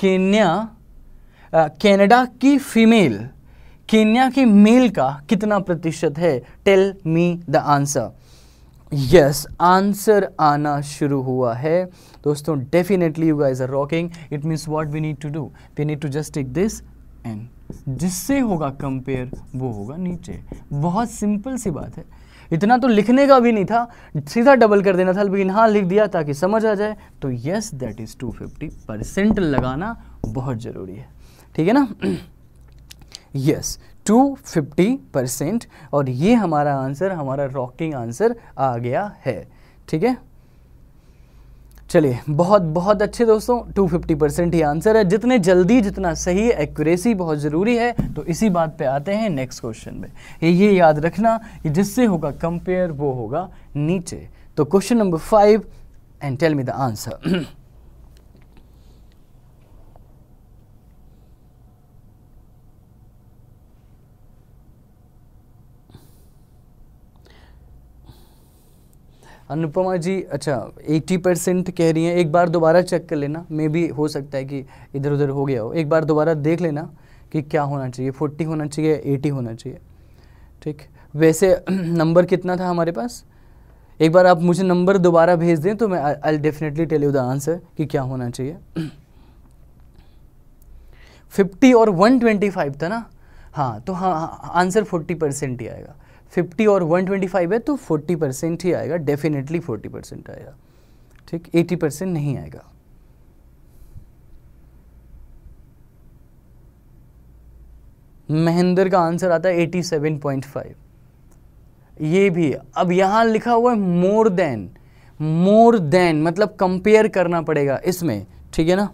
कनाडा की फीमेल केन्या के मेल का कितना प्रतिशत है. Tell me the answer. Yes, answer आना शुरू हुआ है दोस्तों. Definitely you guys are rocking. It means what we need to do, we need to just take this and जिससे होगा कंपेयर वो होगा नीचे. बहुत सिंपल सी बात है, इतना तो लिखने का भी नहीं था, सीधा डबल कर देना था, लेकिन हाँ लिख दिया ताकि समझ आ जाए. तो यस, दैट इज 250% लगाना बहुत ज़रूरी है, ठीक है ना. यस, 250%. और ये हमारा आंसर, हमारा रॉकिंग आंसर आ गया है, ठीक है. चलिए, बहुत बहुत अच्छे दोस्तों, 250% ही आंसर है. जितने जल्दी जितना सही, एक्यूरेसी बहुत ज़रूरी है. तो इसी बात पे आते हैं नेक्स्ट क्वेश्चन में. ये याद रखना, जिससे होगा कंपेयर वो होगा नीचे. तो question number 5 and tell me the answer. Anupama ji, अच्छा 80% कह रही हैं. एक बार दोबारा चेक कर लेना, मे भी हो सकता है कि इधर उधर हो गया हो. एक बार दोबारा देख लेना कि क्या होना चाहिए, 40 होना चाहिए, 80 होना चाहिए. ठीक, वैसे नंबर कितना था हमारे पास, एक बार आप मुझे नंबर दोबारा भेज दें तो मैं I definitely tell you the answer कि क्या होना चाहिए. 50 और 125 था ना. हाँ, तो हाँ आंसर 40% ही आएगा. 50 और 125 है तो 40% ही आएगा, डेफिनेटली 40% आएगा. ठीक, 80% नहीं आएगा. महेंद्र का आंसर आता है 87.5. ये भी, अब यहां लिखा हुआ है मोर देन मतलब कंपेयर करना पड़ेगा इसमें, ठीक है ना.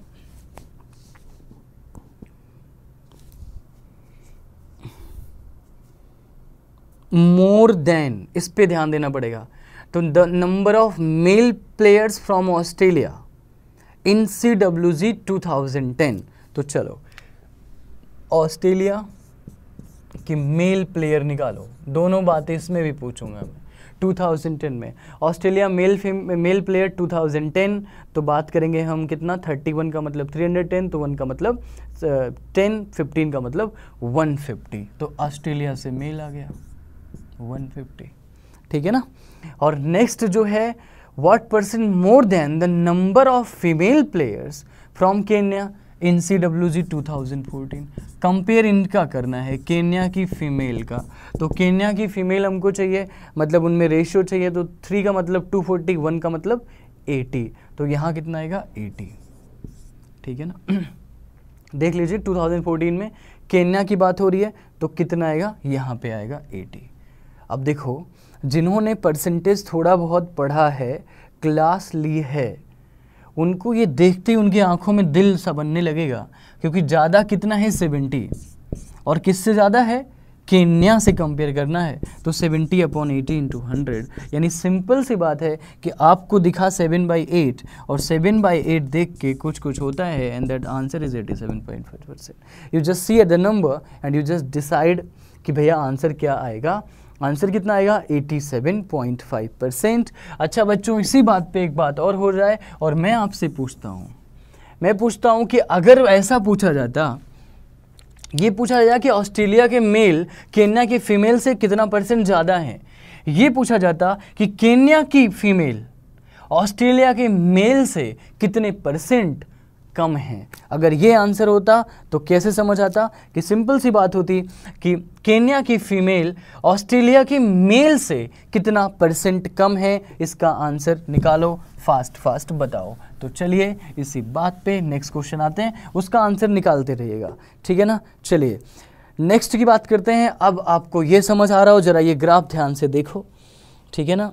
मोर देन, इस पे ध्यान देना पड़ेगा. तो the number of male players from Australia in CWG 2010. तो चलो ऑस्ट्रेलिया की मेल प्लेयर निकालो. दोनों बातें इसमें भी पूछूंगा मैं. 2010 में ऑस्ट्रेलिया मेल प्लेयर 2010, तो बात करेंगे हम कितना, 31 का मतलब 310, तो 1 का मतलब 10, 15 का मतलब 150. तो ऑस्ट्रेलिया से मेल आ गया 150, ठीक है ना. और नेक्स्ट जो है, what percent more than the number of female players from Kenya in CWG 2014. Compare इनका करना है, केन्या की फीमेल का. तो केन्या की फीमेल हमको चाहिए, मतलब उनमें रेशियो चाहिए. तो 3 का मतलब 240, 1 का मतलब 80. तो यहाँ कितना आएगा, 80, ठीक है ना. देख लीजिए 2014 में केन्या की बात हो रही है, तो कितना आएगा, यहाँ पे आएगा 80. अब देखो, जिन्होंने परसेंटेज थोड़ा बहुत पढ़ा है, क्लास ली है, उनको ये देखते ही उनकी आंखों में दिल सा बनने लगेगा, क्योंकि ज़्यादा कितना है, 70. और किससे ज़्यादा है, केन्या से कंपेयर करना है. तो 70/80 × 100, यानी सिंपल सी बात है कि आपको दिखा 7/8 और 7/8 देख के कुछ होता है, and that answer is 87.5%. You just see at the number and you just decide कि भैया आंसर क्या आएगा. आंसर कितना आएगा, 87.5%. अच्छा बच्चों, इसी बात पे एक बात और हो जाए, और मैं आपसे पूछता हूँ कि अगर ऐसा पूछा जाता, ये पूछा जाता कि ऑस्ट्रेलिया के मेल केन्या के फीमेल से कितना % ज़्यादा हैं, ये पूछा जाता कि केन्या की फीमेल ऑस्ट्रेलिया के मेल से कितने % कम हैं। अगर ये आंसर होता तो कैसे समझ आता कि सिंपल सी बात होती कि केन्या की फीमेल ऑस्ट्रेलिया के मेल से कितना परसेंट कम है, इसका आंसर निकालो, फास्ट फास्ट बताओ। तो चलिए इसी बात पे नेक्स्ट क्वेश्चन आते हैं, उसका आंसर निकालते रहिएगा, ठीक है ना। चलिए नेक्स्ट की बात करते हैं। अब आपको ये समझ आ रहा हो, जरा ये ग्राफ ध्यान से देखो, ठीक है ना।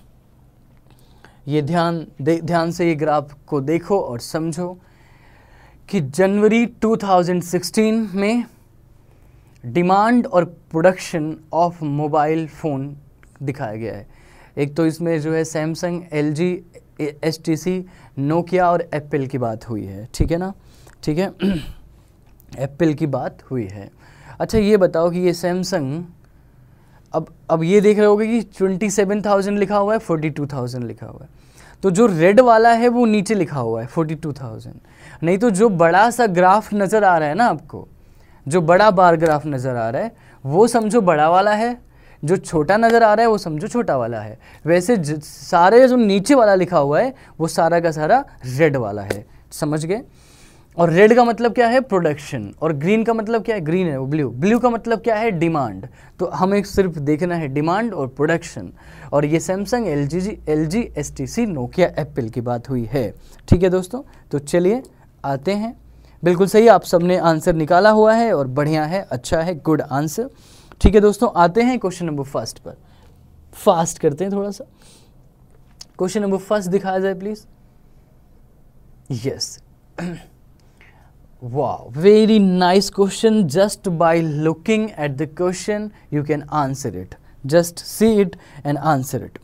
ये ध्यान से ये ग्राफ को देखो और समझो कि जनवरी 2016 में डिमांड और प्रोडक्शन ऑफ मोबाइल फ़ोन दिखाया गया है। एक तो इसमें जो है सैमसंग, एलजी, एचटीसी, नोकिया और एप्पल की बात हुई है, ठीक है ना, ठीक है। एप्पल की बात हुई है। अच्छा ये बताओ कि ये सैमसंग, अब ये देख रहे होगे कि 27,000 लिखा हुआ है, 42,000 लिखा हुआ है, तो जो रेड वाला है वो नीचे लिखा हुआ है 42,000। नहीं तो जो बड़ा सा ग्राफ नज़र आ रहा है ना आपको, जो बड़ा बार ग्राफ नज़र आ रहा है वो समझो बड़ा वाला है, जो छोटा नज़र आ रहा है वो समझो छोटा वाला है। वैसे सारे जो नीचे वाला लिखा हुआ है वो सारा का सारा रेड वाला है, समझ गए। और रेड का मतलब क्या है, प्रोडक्शन, और ग्रीन का मतलब क्या है, ग्रीन है वो ब्लू, ब्लू का मतलब क्या है, डिमांड। तो हमें सिर्फ देखना है डिमांड और प्रोडक्शन। और ये Samsung, LG, HTC, Nokia, Apple की बात हुई है, ठीक है दोस्तों। तो चलिए आते हैं, बिल्कुल सही आप सबने आंसर निकाला हुआ है और बढ़िया है, अच्छा है, गुड आंसर, ठीक है दोस्तों। आते हैं क्वेश्चन नंबर फर्स्ट पर, फास्ट करते हैं थोड़ा सा। क्वेश्चन नंबर फर्स्ट दिखाया जाए please. Yes, wow, very nice question. Just by looking at the question you can answer it, just see it and answer it.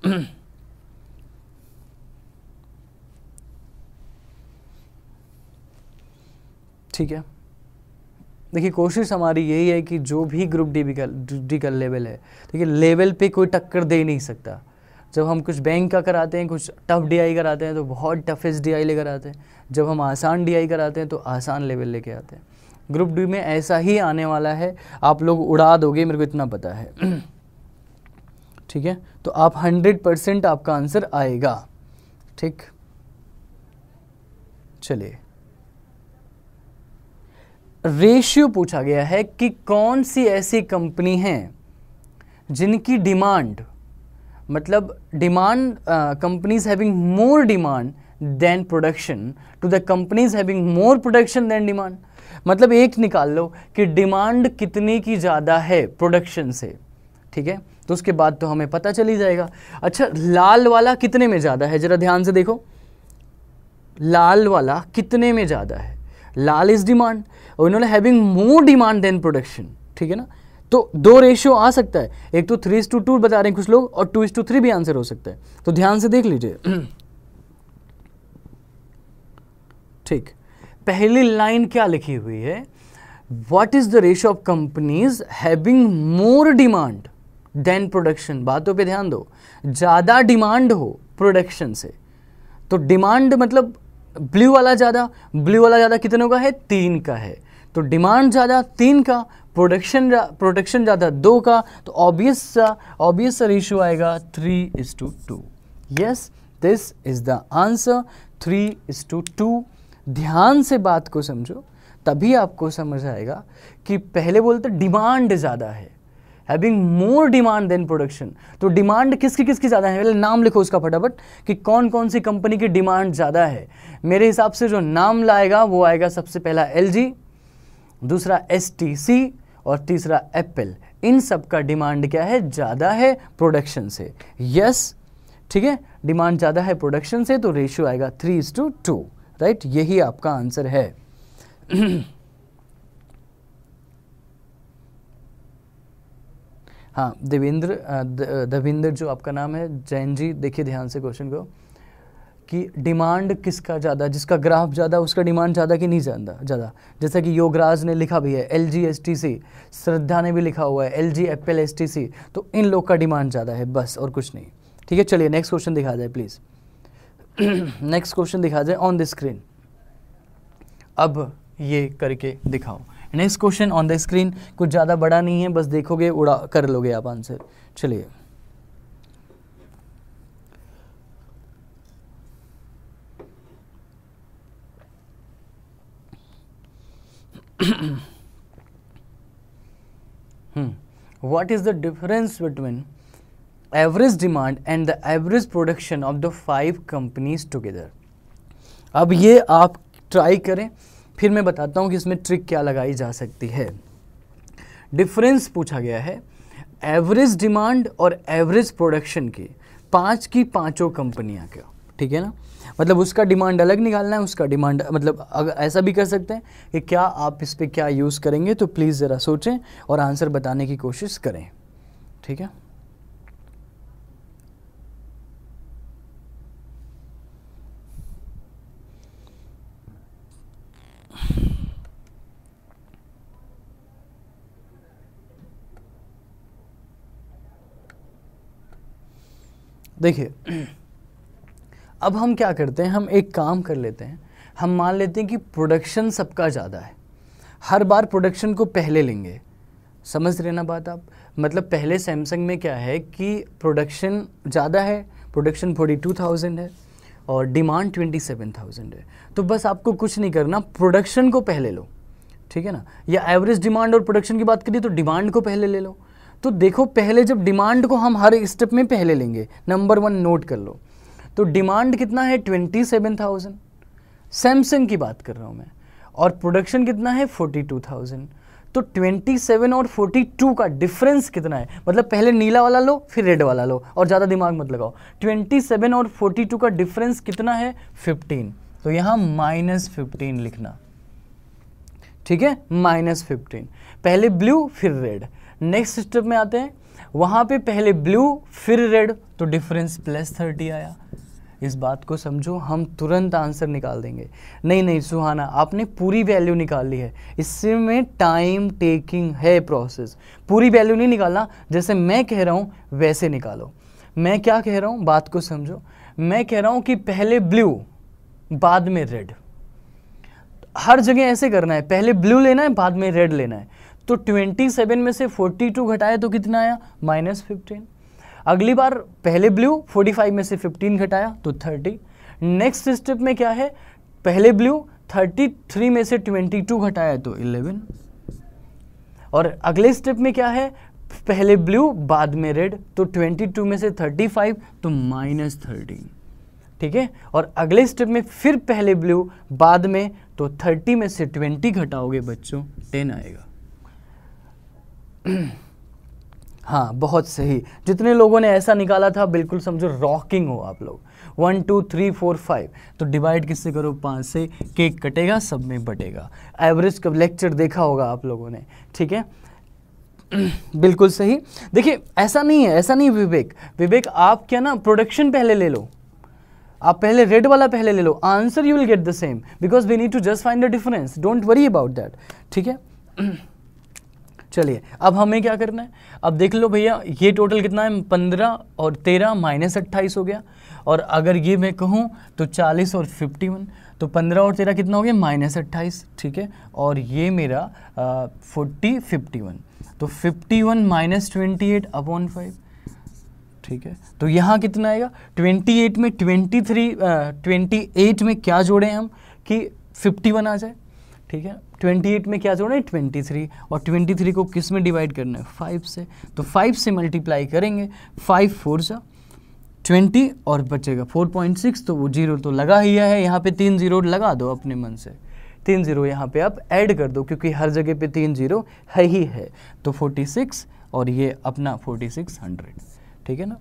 ठीक है, देखिए कोशिश हमारी यही है कि जो भी ग्रुप डी का लेवल है, देखिए लेवल पे कोई टक्कर दे नहीं सकता। जब हम कुछ बैंक का कराते हैं, कुछ टफ डीआई कराते हैं तो बहुत टफेस्ट डीआई लेकर आते हैं, जब हम आसान डीआई कराते हैं तो आसान लेवल लेके आते हैं। ग्रुप डी में ऐसा ही आने वाला है, आप लोग उड़ा दोगे, मेरे को इतना पता है, ठीक है। तो आप 100% आपका आंसर आएगा, ठीक। चलिए, रेशियो पूछा गया है कि कौन सी ऐसी कंपनी है जिनकी डिमांड, मतलब demand, companies having more demand than production to the companies having more production than demand. मतलब एक निकाल लो कि डिमांड कितने की ज़्यादा है प्रोडक्शन से, ठीक है, तो उसके बाद तो हमें पता चल ही जाएगा। अच्छा लाल वाला कितने में ज़्यादा है, ज़रा ध्यान से देखो, लाल वाला कितने में ज़्यादा है, लाल इज डिमांड और इन्होंने having more demand than production, ठीक है ना। तो दो रेशियो आ सकता है, एक तो 3:2 बता रहे हैं कुछ लोग और 2:3 भी आंसर हो सकता है, तो ध्यान से देख लीजिए। ठीक, पहली लाइन क्या लिखी हुई है, what is the ratio of companies having more demand than production. बातों पे ध्यान दो, ज़्यादा डिमांड हो प्रोडक्शन से, तो डिमांड मतलब ब्लू वाला ज़्यादा कितनों का है, 3 का है, तो डिमांड ज़्यादा 3 का, प्रोडक्शन ज़्यादा 2 का, तो ऑब्वियस सा रेशियो आएगा 3:2। Yes, this is the answer, 3:2। ध्यान से बात को समझो, तभी आपको समझ आएगा कि पहले बोलते डिमांड ज़्यादा है, having more demand than production, तो डिमांड किसकी ज़्यादा है, पहले नाम लिखो उसका फटाफट कि कौन कौन सी कंपनी की डिमांड ज़्यादा है। मेरे हिसाब से जो नाम लाएगा वो आएगा सबसे पहला एलजी, दूसरा एचटीसी और तीसरा एप्पल। इन सब का डिमांड क्या है, ज़्यादा है प्रोडक्शन से। यस, ठीक है, डिमांड ज़्यादा है प्रोडक्शन से, तो रेशियो आएगा 3:2, राइट, यही आपका आंसर है। हाँ, देवेंद्र जो आपका नाम है, जैन जी, देखिए ध्यान से क्वेश्चन को कि डिमांड किसका ज़्यादा, जिसका ग्राफ ज़्यादा उसका डिमांड ज़्यादा कि नहीं ज़्यादा। जैसा कि योगराज ने लिखा भी है एलजी एचटीसी, श्रद्धा ने भी लिखा हुआ है एलजी एप्पल एचटीसी, तो इन लोग का डिमांड ज़्यादा है, बस और कुछ नहीं, ठीक है। चलिए नेक्स्ट क्वेश्चन दिखा जाए प्लीज़। नेक्स्ट क्वेश्चन दिखा जाए ऑन द स्क्रीन, अब ये करके दिखाओ। Next question on the screen, कुछ ज़्यादा बड़ा नहीं है, बस देखोगे उड़ा कर लोगे आप आंसर। चलिए, What is the difference between average demand and the average production of the 5 companies together? अब ये आप ट्राई करें, फिर मैं बताता हूँ कि इसमें ट्रिक क्या लगाई जा सकती है। डिफरेंस पूछा गया है एवरेज डिमांड और एवरेज प्रोडक्शन की 5 की 5 कंपनियां का, ठीक है ना। मतलब उसका डिमांड अलग निकालना है, उसका डिमांड मतलब अगर ऐसा भी कर सकते हैं कि क्या आप इस पे क्या यूज़ करेंगे, तो प्लीज़ ज़रा सोचें और आंसर बताने की कोशिश करें, ठीक है। देखिए अब हम क्या करते हैं, हम एक काम कर लेते हैं, हम मान लेते हैं कि प्रोडक्शन सबका ज़्यादा है, हर बार प्रोडक्शन को पहले लेंगे। समझ रहे ना बात आप, मतलब पहले सैमसंग में क्या है कि प्रोडक्शन ज़्यादा है, प्रोडक्शन 42,000 है और डिमांड 27,000 है। तो बस आपको कुछ नहीं करना, प्रोडक्शन को पहले लो, ठीक है ना। या एवरेज डिमांड और प्रोडक्शन की बात करिए तो डिमांड को पहले ले लो। तो देखो पहले जब डिमांड को हम हर स्टेप में पहले लेंगे, नंबर 1 नोट कर लो, तो डिमांड कितना है 27,000, सैमसंग की बात कर रहा हूँ मैं, और प्रोडक्शन कितना है 42,000। तो 27 और 42 का डिफरेंस कितना है, मतलब पहले नीला वाला लो फिर रेड वाला लो और ज़्यादा दिमाग मत लगाओ। 27 और 42 का डिफरेंस कितना है 15, तो यहाँ -15 लिखना, ठीक है, -15। पहले ब्लू फिर रेड। नेक्स्ट स्टेप में आते हैं, वहाँ पे पहले ब्लू फिर रेड, तो डिफरेंस +30 आया। इस बात को समझो, हम तुरंत आंसर निकाल देंगे। नहीं सुहाना, आपने पूरी वैल्यू निकाल ली है, इसमें टाइम टेकिंग है प्रोसेस, पूरी वैल्यू नहीं निकालना, जैसे मैं कह रहा हूँ वैसे निकालो। मैं क्या कह रहा हूँ, बात को समझो। मैं कह रहा हूँ कि पहले ब्लू बाद में रेड, हर जगह ऐसे करना है, पहले ब्लू लेना है बाद में रेड लेना है। तो 27 में से 42 घटाया तो कितना आया -15। अगली बार पहले ब्लू 45 में से 15 घटाया तो 30। नेक्स्ट स्टेप में क्या है, पहले ब्लू 33 में से 22 घटाया तो 11। और अगले स्टेप में क्या है, पहले ब्लू बाद में रेड, तो 22 में से 35 तो -13, ठीक है। और अगले स्टेप में फिर पहले ब्लू बाद में, तो 30 में से 20 घटाओगे बच्चों 10 आएगा। हाँ बहुत सही, जितने लोगों ने ऐसा निकाला था बिल्कुल समझो रॉकिंग हो आप लोग। 1 2 3 4 5, तो डिवाइड किससे करो 5 से, केक कटेगा सब में बटेगा। एवरेज का लेक्चर देखा होगा आप लोगों ने, ठीक है। बिल्कुल सही। देखिए ऐसा नहीं है विवेक आप क्या ना प्रोडक्शन पहले ले लो, आप पहले रेड वाला पहले ले लो, answer you will get the same, because we need to just find the difference, don't worry about that, ठीक है। चलिए अब हमें क्या करना है, अब देख लो भैया ये टोटल कितना है 15 और 13 -28 हो गया। और अगर ये मैं कहूँ तो 40 और 51, तो 15 और 13 कितना हो गया -28, ठीक है। और ये मेरा 51, तो 51 -28 अपॉन 5, ठीक है। तो यहाँ कितना आएगा 28 में 28 में क्या जोड़ें हम कि 51 आ जाए, ठीक है। 28 में क्या जोड़ें 23, और 23 को किस में डिवाइड करना है 5 से, तो 5 से मल्टीप्लाई करेंगे, 5 4 जा 20 और बचेगा 4.6, तो वो 0 तो लगा ही है, यहाँ पे 3 0 लगा दो अपने मन से, 3 0 यहाँ पे आप ऐड कर दो क्योंकि हर जगह पे 3 0 है ही है, तो 46 और ये अपना 4600, ठीक है ना।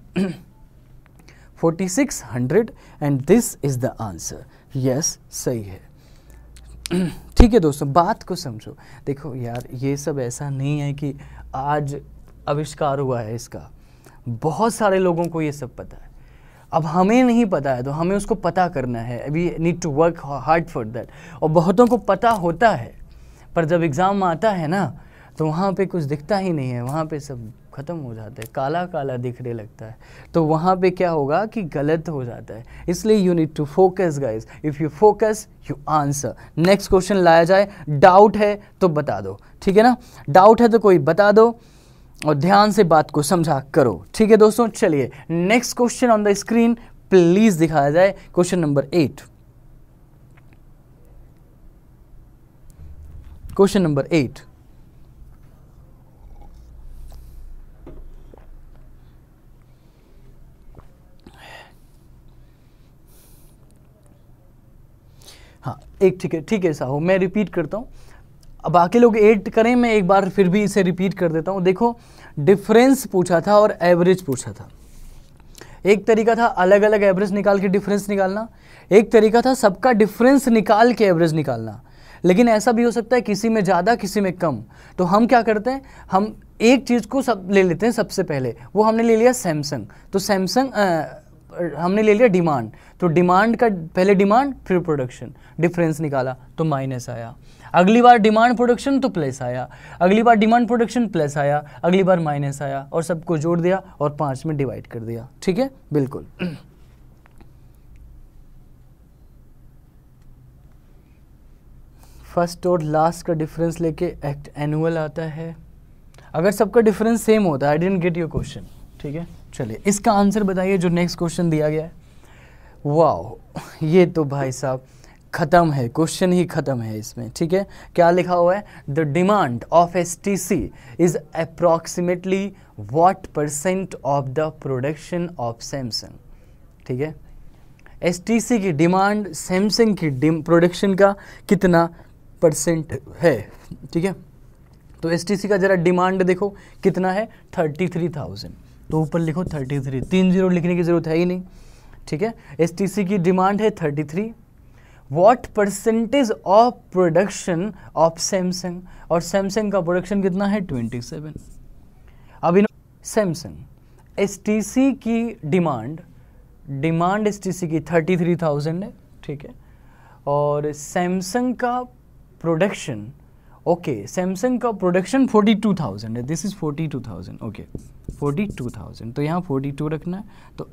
4600 and this is the answer, yes सही है। ठीक है दोस्तों, बात को समझो। देखो यार ये सब ऐसा नहीं है कि आज आविष्कार हुआ है इसका, बहुत सारे लोगों को ये सब पता है। अब हमें नहीं पता है तो हमें उसको पता करना है, we need to work hard for that. और बहुतों को पता होता है पर जब एग्ज़ाम आता है ना तो वहाँ पे कुछ दिखता ही नहीं है, वहाँ पे सब ख़त्म हो जाता है, काला काला दिखने लगता है, तो वहाँ पे क्या होगा कि गलत हो जाता है। इसलिए you need to focus guys, if you focus you answer. Next question लाया जाए, डाउट है तो बता दो, ठीक है ना, डाउट है तो कोई बता दो और ध्यान से बात को समझा करो, ठीक है दोस्तों। चलिए next question on the screen please दिखाया जाए, क्वेश्चन नंबर 8। क्वेश्चन नंबर 8, हाँ एक ठीक है साहब, मैं रिपीट करता हूँ। अब बाकी लोग 8 करें, मैं एक बार फिर भी इसे रिपीट कर देता हूँ। देखो डिफरेंस पूछा था और एवरेज पूछा था। एक तरीका था अलग अलग एवरेज निकाल के डिफरेंस निकालना, एक तरीका था सबका डिफरेंस निकाल के एवरेज निकालना। लेकिन ऐसा भी हो सकता है किसी में ज़्यादा किसी में कम, तो हम क्या करते हैं, हम एक चीज़ को सब ले लेते हैं। सबसे पहले वो हमने ले लिया सैमसंग, तो सैमसंग हमने ले लिया डिमांड, तो डिमांड का पहले डिमांड फिर प्रोडक्शन, डिफरेंस निकाला तो माइनस आया। अगली बार डिमांड प्रोडक्शन तो प्लस आया, अगली बार डिमांड प्रोडक्शन प्लस आया, अगली बार माइनस आया, और सबको जोड़ दिया और 5 में डिवाइड कर दिया। ठीक है, बिल्कुल। फर्स्ट और लास्ट का डिफरेंस लेके एनुअल आता है। अगर सबका डिफरेंस सेम होता है, I didn't get your question. ठीक है, चलिए इसका आंसर बताइए जो नेक्स्ट क्वेश्चन दिया गया है। वाओ, ये तो भाई साहब खत्म है, क्वेश्चन ही खत्म है इसमें। ठीक है, क्या लिखा हुआ है, the demand of STC is approximately what percent of the production of Samsung. ठीक है, एसटीसी की डिमांड सैमसंग की प्रोडक्शन का कितना परसेंट है। ठीक है, तो एसटीसी का जरा डिमांड देखो कितना है, 33,000, तो ऊपर लिखो 33, 3 0 लिखने की जरूरत है ही नहीं। ठीक है, एसटीसी की डिमांड है 33, what percentage of production of Samsung, और सैमसंग का प्रोडक्शन कितना है 27। अब इन सैमसंग एसटीसी की डिमांड एसटीसी की 33,000 है। ठीक है, और सैमसंग का प्रोडक्शन, ओके सैमसंग का प्रोडक्शन 42,000 है, दिस इज 42,000, ओके 42,000, तो यहाँ 42 रखना है, तो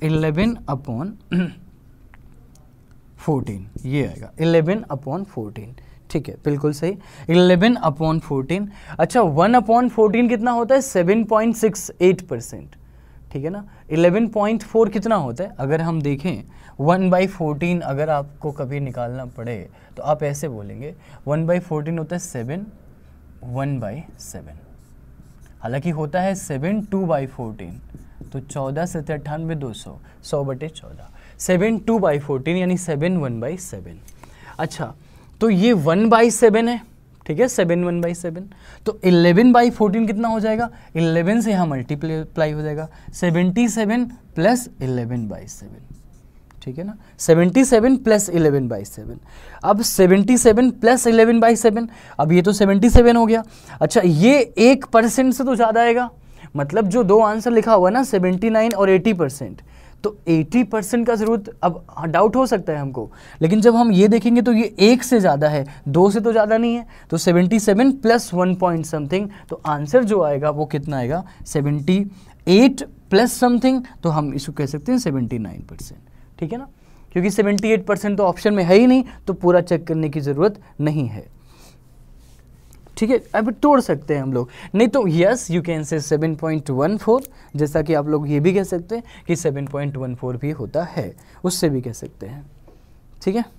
11/14 ये आएगा, 11/14। ठीक है, बिल्कुल सही, 11/14। अच्छा, 1/14 कितना होता है, 7.68%। ठीक है ना, 11.4 कितना होता है, अगर हम देखें 1/14 अगर आपको कभी निकालना पड़े तो आप ऐसे बोलेंगे 1/14 होता है 7, 1/7। हालांकि होता है 7 2/14, तो 14 से 98 200, 100/14, 7 2/14 यानी 7 1/7। अच्छा, तो ये 1/7 है। ठीक है, 7 1/7, तो 11/14 कितना हो जाएगा, 11 से यहाँ मल्टीप्लाई हो जाएगा, 77 प्लस 11/7। ठीक है ना, 77 प्लस 11/7। अब 77 प्लस 11/7, अब ये तो 77 हो गया। अच्छा, ये 1% से तो ज़्यादा आएगा, मतलब जो दो आंसर लिखा हुआ है ना 79 और 80%, तो 80% का ज़रूरत, अब डाउट हो सकता है हमको, लेकिन जब हम ये देखेंगे तो ये 1 से ज़्यादा है, 2 से तो ज़्यादा नहीं है, तो 77 प्लस 1 पॉइंट समथिंग, तो आंसर जो आएगा वो कितना आएगा, 78 प्लस समथिंग, तो हम इसको कह सकते हैं 79%। ठीक है ना, क्योंकि 78% तो ऑप्शन में है ही नहीं, तो पूरा चेक करने की ज़रूरत नहीं है। ठीक है, अब तोड़ सकते हैं हम लोग, नहीं तो यस यू कैन से 7.14, जैसा कि आप लोग ये भी कह सकते हैं कि 7.14 भी होता है, उससे भी कह सकते हैं। ठीक है,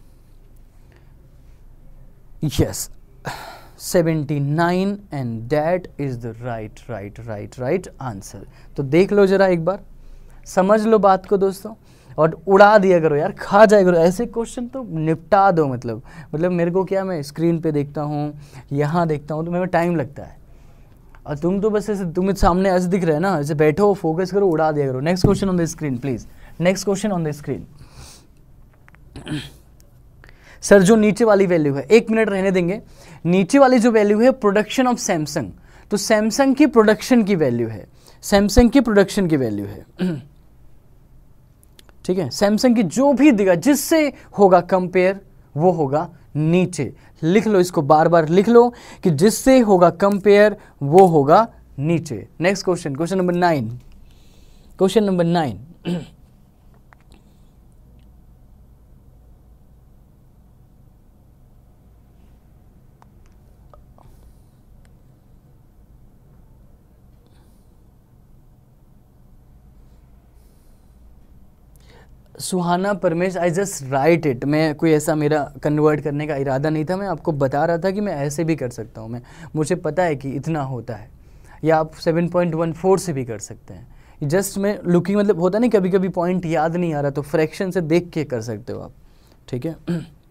yes 79 and that is the right answer. तो देख लो जरा एक बार, समझ लो बात को दोस्तों, और उड़ा दिया करो यार, खा जाया करो ऐसे क्वेश्चन, तो निपटा दो। मतलब मेरे को क्या, मैं स्क्रीन पे देखता हूँ, यहाँ देखता हूँ, तो मेरे टाइम लगता है, और तुम तो बस ऐसे, तुम्हें सामने ऐसे दिख रहा है ना, ऐसे बैठो फोकस करो, उड़ा दिया करो। Next question on the screen please, next question on the screen. Sir जो नीचे वाली वैल्यू है, 1 मिनट रहने देंगे, नीचे वाली जो वैल्यू है प्रोडक्शन ऑफ सैमसंग, तो सैमसंग की प्रोडक्शन की वैल्यू है, सैमसंग की प्रोडक्शन की वैल्यू है। ठीक है, सैमसंग की जो भी दिखा, जिससे होगा कंपेयर वो होगा नीचे, लिख लो इसको, बार बार लिख लो कि जिससे होगा कंपेयर वो होगा नीचे। Next question, question number 9, question number 9। Suhana Paramesh, I just write it. मैं कोई ऐसा मेरा कन्वर्ट करने का इरादा नहीं था, मैं आपको बता रहा था कि मैं ऐसे भी कर सकता हूँ, मुझे पता है कि इतना होता है, या आप 7.14 से भी कर सकते हैं। जस्ट मैं लुकिंग, मतलब होता नहीं कभी कभी पॉइंट याद नहीं आ रहा तो फ्रैक्शन से देख के कर सकते हो आप, ठीक है।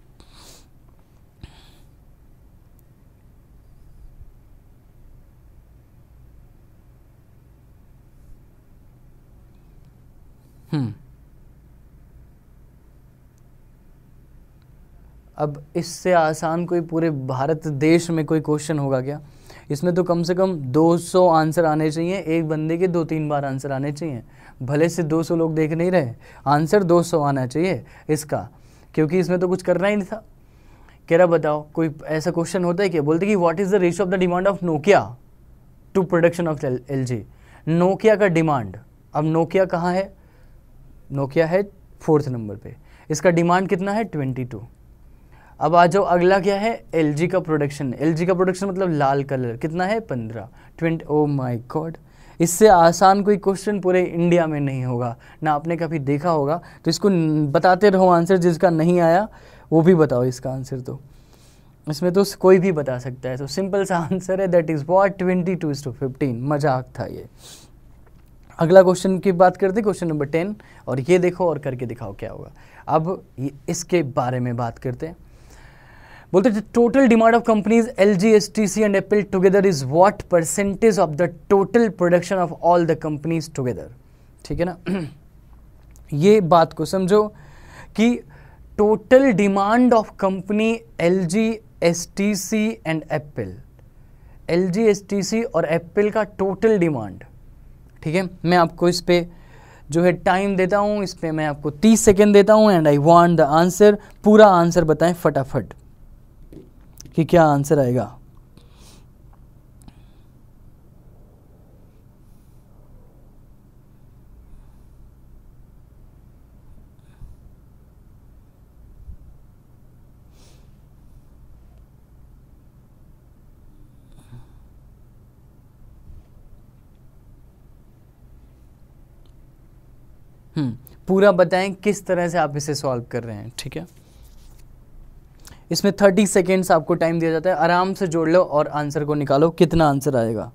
अब इससे आसान कोई पूरे भारत देश में कोई क्वेश्चन होगा क्या? इसमें तो कम से कम 200 आंसर आने चाहिए, एक बंदे के 2-3 बार आंसर आने चाहिए, भले से 200 लोग देख नहीं रहे, आंसर 200 आना चाहिए इसका, क्योंकि इसमें तो कुछ करना ही नहीं था। कह रहा बताओ कोई ऐसा क्वेश्चन होता है क्या? बोलते कि what is the ratio of the demand of Nokia to production of LG। Nokia का डिमांड, अब नोकिया कहाँ है? नोकिया है 4th नंबर पे, इसका डिमांड कितना है? 22। अब आ जाओ, अगला क्या है? LG का प्रोडक्शन। LG का प्रोडक्शन मतलब लाल कलर कितना है? 15, 20। ओ माय गॉड, इससे आसान कोई क्वेश्चन पूरे इंडिया में नहीं होगा, ना आपने कभी देखा होगा। तो इसको बताते रहो आंसर, जिसका नहीं आया वो भी बताओ इसका आंसर। तो इसमें तो कोई भी बता सकता है, तो सिंपल सा आंसर है, दैट इज़ व्हाट 22:15। मजाक था ये। अगला क्वेश्चन की बात करते, क्वेश्चन नंबर 10, और ये देखो और करके दिखाओ क्या होगा। अब इसके बारे में बात करते हैं। बोलते हैं total demand of companies LG, STC and Apple together is what percentage of the total production of all the companies together. ठीक है ना। ये बात को समझो कि total demand of company LG, STC and Apple, LG, STC और Apple का टोटल डिमांड। ठीक है, मैं आपको इस पे जो है टाइम देता हूँ, इस पे मैं आपको 30 सेकेंड देता हूँ and I want the answer. पूरा आंसर बताएं फटाफट कि क्या आंसर आएगा। पूरा बताएं किस तरह से आप इसे सॉल्व कर रहे हैं। ठीक है, इसमें 30 सेकेंड्स आपको टाइम दिया जाता है, आराम से जोड़ लो और आंसर को निकालो, कितना आंसर आएगा।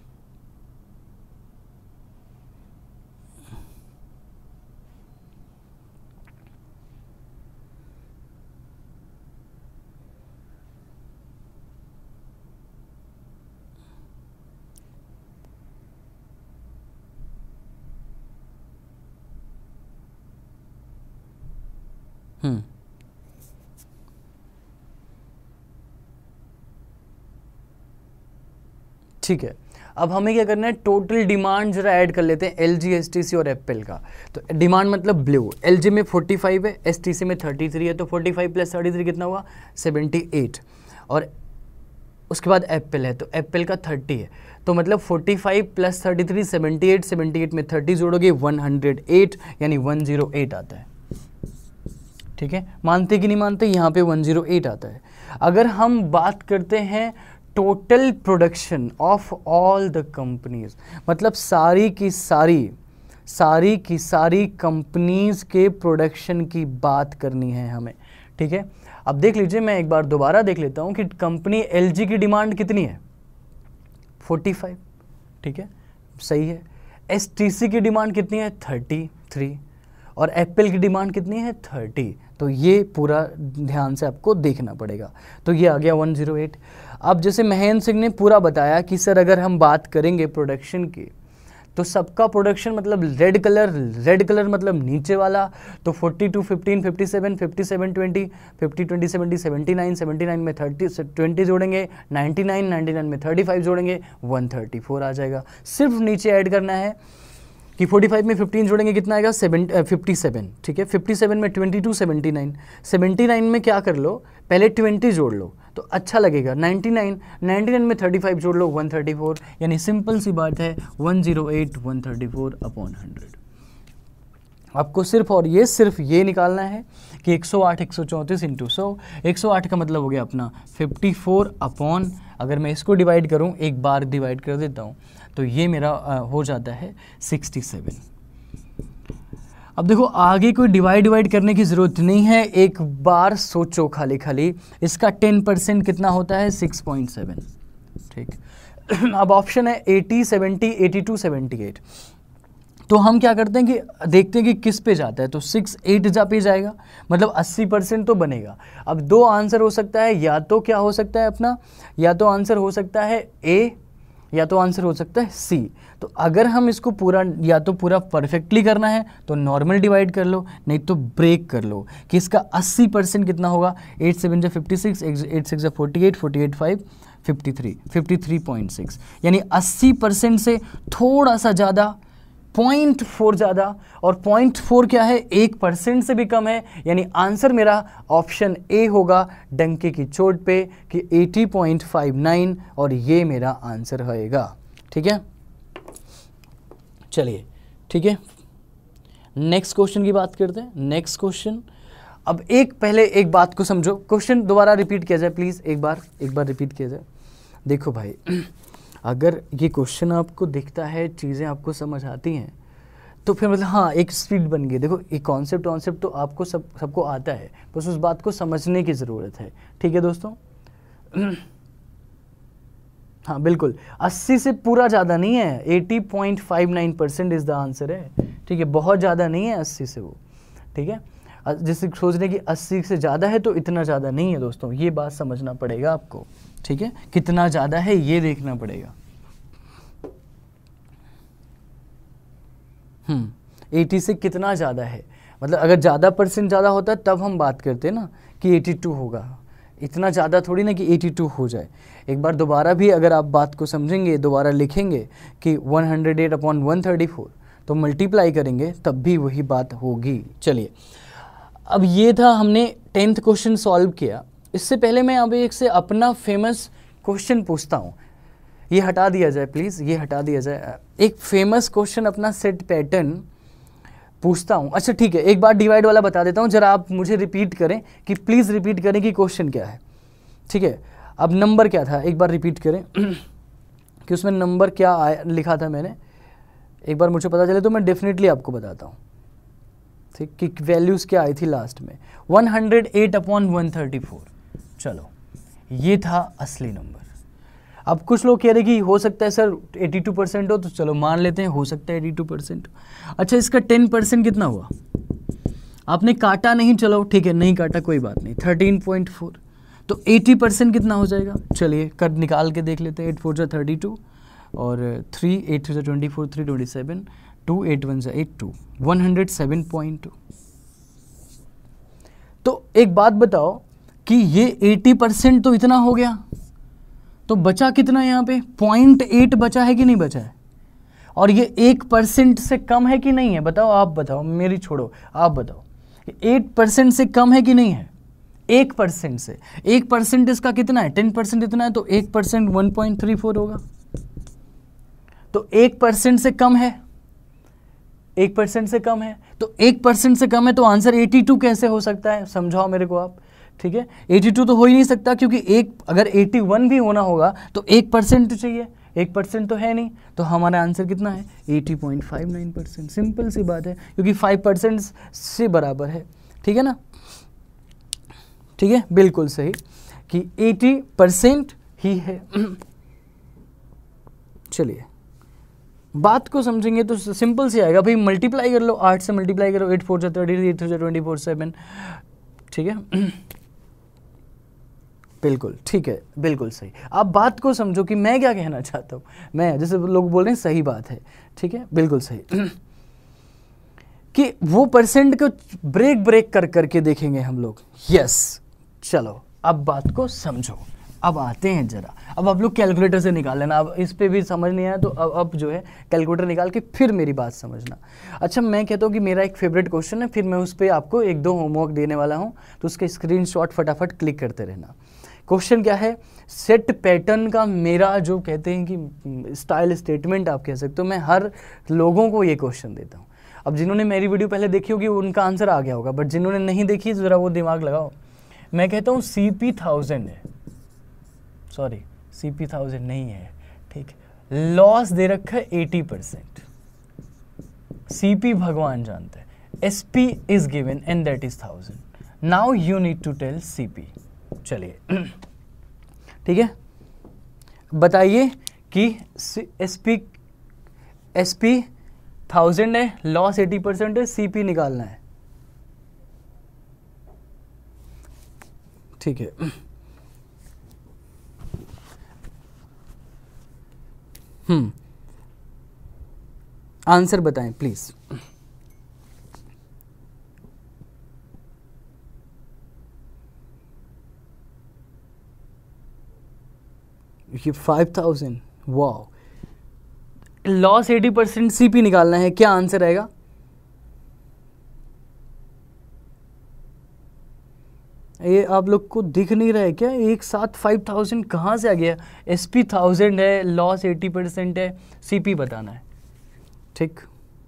ठीक है, अब हमें क्या करना है, टोटल डिमांड जरा ऐड कर लेते हैं LG, STC और एप्पल का। तो डिमांड मतलब ब्लू, LG में 45 है, STC में 33 है, तो 45 + 33 कितना हुआ? 78। और उसके बाद एप्पल है, तो एप्पल का 30 है, तो मतलब 45 + 33 78, 78 में 30 जोड़ोगे 108, यानी 108 आता है। ठीक है, मानते कि नहीं मानते? यहाँ पे 108 आता है। अगर हम बात करते हैं total production of all the companies, मतलब सारी की सारी कंपनीज के प्रोडक्शन की बात करनी है हमें। ठीक है, अब देख लीजिए, मैं एक बार दोबारा देख लेता हूँ कि कंपनी LG की डिमांड कितनी है? 45। ठीक है, सही है। STC की डिमांड कितनी है? 33। और एप्पल की डिमांड कितनी है? 30। तो ये पूरा ध्यान से आपको देखना पड़ेगा। तो ये आ गया 108। अब जैसे महेंद्र सिंह ने पूरा बताया कि सर अगर हम बात करेंगे प्रोडक्शन की, तो सबका प्रोडक्शन मतलब रेड कलर मतलब नीचे वाला, तो 42, 15, 57, 57, 20, 50, 20, 70, 79, 79 में 20 जोड़ेंगे, 99, 99 में 35 जोड़ेंगे, 134 आ जाएगा। सिर्फ नीचे ऐड करना है कि 45 में 15 जोड़ेंगे कितना आएगा? 57। ठीक है, 57 में 22, 79, 79 में क्या कर लो, पहले 20 जोड़ लो तो अच्छा लगेगा। 99 में 35 जोड़ लो, 134, यानी सिंपल सी बात है 108, 134/100। आपको सिर्फ ये निकालना है कि 108 134 × 100, 108 का मतलब हो गया अपना 54 अगर मैं इसको डिवाइड करूं, एक बार डिवाइड कर देता हूं, तो ये मेरा हो जाता है 67। अब देखो आगे कोई डिवाइड करने की ज़रूरत नहीं है, एक बार सोचो खाली खाली, इसका 10% कितना होता है 6.7, ठीक। अब ऑप्शन है 80, 70, 82, 78। तो हम क्या करते हैं कि देखते हैं कि किस पे जाता है, तो 6 8 जा पे जाएगा, मतलब 80% तो बनेगा। अब दो आंसर हो सकता है, या तो क्या हो सकता है अपना, या तो आंसर हो सकता है ए, या तो आंसर हो सकता है सी। तो अगर हम इसको पूरा या तो पूरा परफेक्टली करना है तो नॉर्मल डिवाइड कर लो, नहीं तो ब्रेक कर लो कि इसका 80% कितना होगा, 8 7 जा 56, 8 6 जा 48, 48 5 53, 53.6, यानी 80% से थोड़ा सा ज़्यादा, 0.4 ज़्यादा, और 0.4 क्या है 1% से भी कम है, यानी आंसर मेरा ऑप्शन ए होगा डंके की चोट पे कि 80.59, और ये मेरा आंसर होएगा। ठीक है, चलिए ठीक है, नेक्स्ट क्वेश्चन की बात करते हैं। नेक्स्ट क्वेश्चन, अब पहले एक बात को समझो, क्वेश्चन दोबारा रिपीट किया जाए प्लीज़, एक बार रिपीट किया जाए। देखो भाई, अगर ये क्वेश्चन आपको दिखता है, चीज़ें आपको समझ आती हैं, तो फिर मतलब हाँ एक स्पीड बन गई। देखो ये कॉन्सेप्ट तो आपको सबको आता है, बस उस बात को समझने की ज़रूरत है। ठीक है दोस्तों, हाँ बिल्कुल, 80 से पूरा ज़्यादा नहीं है, 80.59% इज़ द आंसर है। ठीक है, बहुत ज़्यादा नहीं है 80 से वो। ठीक है, जैसे सोच रहे कि 80 से ज़्यादा है तो इतना ज़्यादा नहीं है दोस्तों, ये बात समझना पड़ेगा आपको। ठीक है, कितना ज़्यादा है ये देखना पड़ेगा। 80 से कितना ज़्यादा है, मतलब अगर ज़्यादा परसेंट ज़्यादा होता है तब हम बात करते हैं ना कि 82 होगा, इतना ज़्यादा थोड़ी ना कि 82 हो जाए। एक बार दोबारा भी अगर आप बात को समझेंगे, दोबारा लिखेंगे कि 108/134, तो मल्टीप्लाई करेंगे तब भी वही बात होगी। चलिए, अब ये था, हमने 10th क्वेश्चन सॉल्व किया। इससे पहले मैं अब एक से अपना फेमस क्वेश्चन पूछता हूँ, ये हटा दिया जाए प्लीज़, ये हटा दिया जाए। एक फेमस क्वेश्चन अपना सेट पैटर्न पूछता हूँ। अच्छा ठीक है, एक बार डिवाइड वाला बता देता हूँ, जरा आप मुझे रिपीट करें कि प्लीज़ रिपीट करें कि क्वेश्चन क्या है। ठीक है, अब नंबर क्या था एक बार रिपीट करें कि उसमें नंबर क्या आया लिखा था मैंने, एक बार मुझे पता चले तो मैं डेफिनेटली आपको बताता हूँ। ठीक, कि वैल्यूज़ क्या आई थी लास्ट में, 108/134। चलो, ये था असली नंबर। अब कुछ लोग कह रहे कि हो सकता है सर 82% हो, तो चलो मान लेते हैं हो सकता है 82%। अच्छा, इसका 10% कितना हुआ, आपने काटा नहीं, चलो ठीक है नहीं काटा कोई बात नहीं, 13.4। तो 80% कितना हो जाएगा, चलिए कर निकाल के देख लेते हैं। 8 4 जा 32, और 3 8 2 जा 24, 3 27, 2 8 1 जा 82, 107.2। तो एक बात बताओ कि ये 80% तो इतना हो गया, तो बचा कितना यहाँ पे, 0.8 बचा है कि नहीं बचा है, और ये 1% से कम है कि नहीं है, बताओ, आप बताओ, मेरी छोड़ो, आप बताओ, 8% से कम है कि नहीं है, 1% से, 1% इसका कितना है, 10% इतना है, तो 1% 1.34 होगा, तो 1% से कम है, 1% से कम है, तो 1% से कम है, तो आंसर 82 कैसे हो सकता है, समझाओ मेरे को आप। ठीक है, 82 तो हो ही नहीं सकता, क्योंकि अगर 81 भी होना होगा तो 1% चाहिए, 1% तो है नहीं, तो हमारा आंसर कितना है 80.59%। सिंपल सी बात है, क्योंकि 5% से बराबर है। ठीक है ना, ठीक है, बिल्कुल सही कि 80% ही है। चलिए, बात को समझेंगे तो सिंपल सी आएगा भाई, मल्टीप्लाई कर लो, 8 से मल्टीप्लाई करो, 8 4 जा 30, 8 3 जा 24 7। ठीक है, बिल्कुल ठीक है, बिल्कुल सही। आप बात को समझो कि मैं क्या कहना चाहता हूँ, मैं जैसे लोग बोल रहे हैं सही बात है। ठीक है, बिल्कुल सही कि वो परसेंट को ब्रेक कर करके देखेंगे हम लोग। यस, चलो अब बात को समझो, अब आते हैं जरा, अब आप लोग कैलकुलेटर से निकाल लेना। अब इस पे भी समझ नहीं आया तो अब जो है कैलकुलेटर निकाल के फिर मेरी बात समझना। अच्छा, मैं कहता हूँ कि मेरा एक फेवरेट क्वेश्चन है, फिर मैं उस पर आपको 1-2 होमवर्क देने वाला हूँ, तो उसके स्क्रीनशॉट फटाफट क्लिक करते रहना। क्वेश्चन क्या है, सेट पैटर्न का मेरा जो कहते हैं कि स्टाइल स्टेटमेंट आप कह सकते हो, मैं हर लोगों को ये क्वेश्चन देता हूँ। अब जिन्होंने मेरी वीडियो पहले देखी होगी उनका आंसर आ गया होगा, बट जिन्होंने नहीं देखी ज़रा वो दिमाग लगाओ। मैं कहता हूँ CP1000 है, सॉरी CP1000 नहीं है, ठीक, लॉस दे रखा है 80%, CP भगवान जानता है, SP is given and that is 1000. Now you need to tell CP. चलिए ठीक है, बताइए कि SP 1000 है, लॉस 80% है, CP निकालना है। ठीक है, आंसर बताएं प्लीज। ये 5000, वाह, लॉस 80%, CP निकालना है, क्या आंसर आएगा? ये आप लोग को दिख नहीं रहा है क्या? एक साथ 5000 कहाँ से आ गया? SP 1000 है, लॉस 80% है, CP बताना है। ठीक,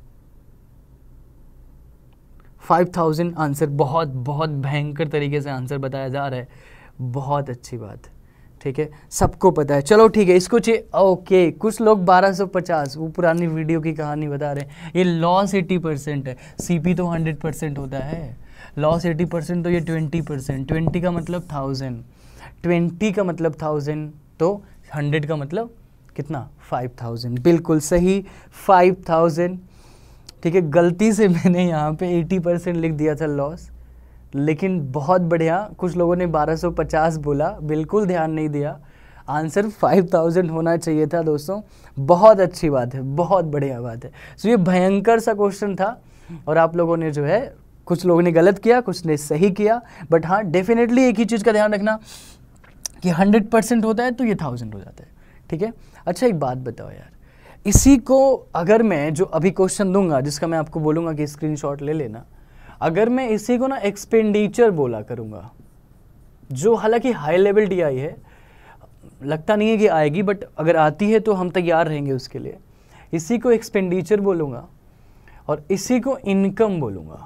5000 आंसर, बहुत बहुत भयंकर तरीके से आंसर बताया जा रहा है, बहुत अच्छी बात। ठीक है, सबको पता है। चलो ठीक है, इसको चाहिए, ओके। कुछ लोग 1250, वो पुरानी वीडियो की कहानी बता रहे हैं। ये लॉस 80% है, CP तो 100% होता है। लॉस 80% तो ये 20%, 20 का मतलब 1000, 20 का मतलब 1000, तो 100 का मतलब कितना? 5000, बिल्कुल सही, 5000। ठीक है, गलती से मैंने यहाँ पे 80% लिख दिया था लॉस, लेकिन बहुत बढ़िया, कुछ लोगों ने 1250 बोला, बिल्कुल ध्यान नहीं दिया। आंसर 5000 होना चाहिए था दोस्तों, बहुत अच्छी बात है, बहुत बढ़िया बात है। तो ये भयंकर सा क्वेश्चन था और आप लोगों ने जो है, कुछ लोगों ने गलत किया, कुछ ने सही किया, बट हाँ डेफिनेटली एक ही चीज़ का ध्यान रखना कि 100% होता है तो ये 1000 हो जाता है। ठीक है, अच्छा एक बात बताओ यार, इसी को अगर मैं जो अभी क्वेश्चन दूंगा, जिसका मैं आपको बोलूँगा कि स्क्रीनशॉट ले लेना, अगर मैं इसी को ना एक्सपेंडिचर बोला करूँगा, जो हालांकि हाई लेवल DI है, लगता नहीं है कि आएगी, बट अगर आती है तो हम तैयार रहेंगे उसके लिए। इसी को एक्सपेंडिचर बोलूँगा और इसी को इनकम बोलूँगा,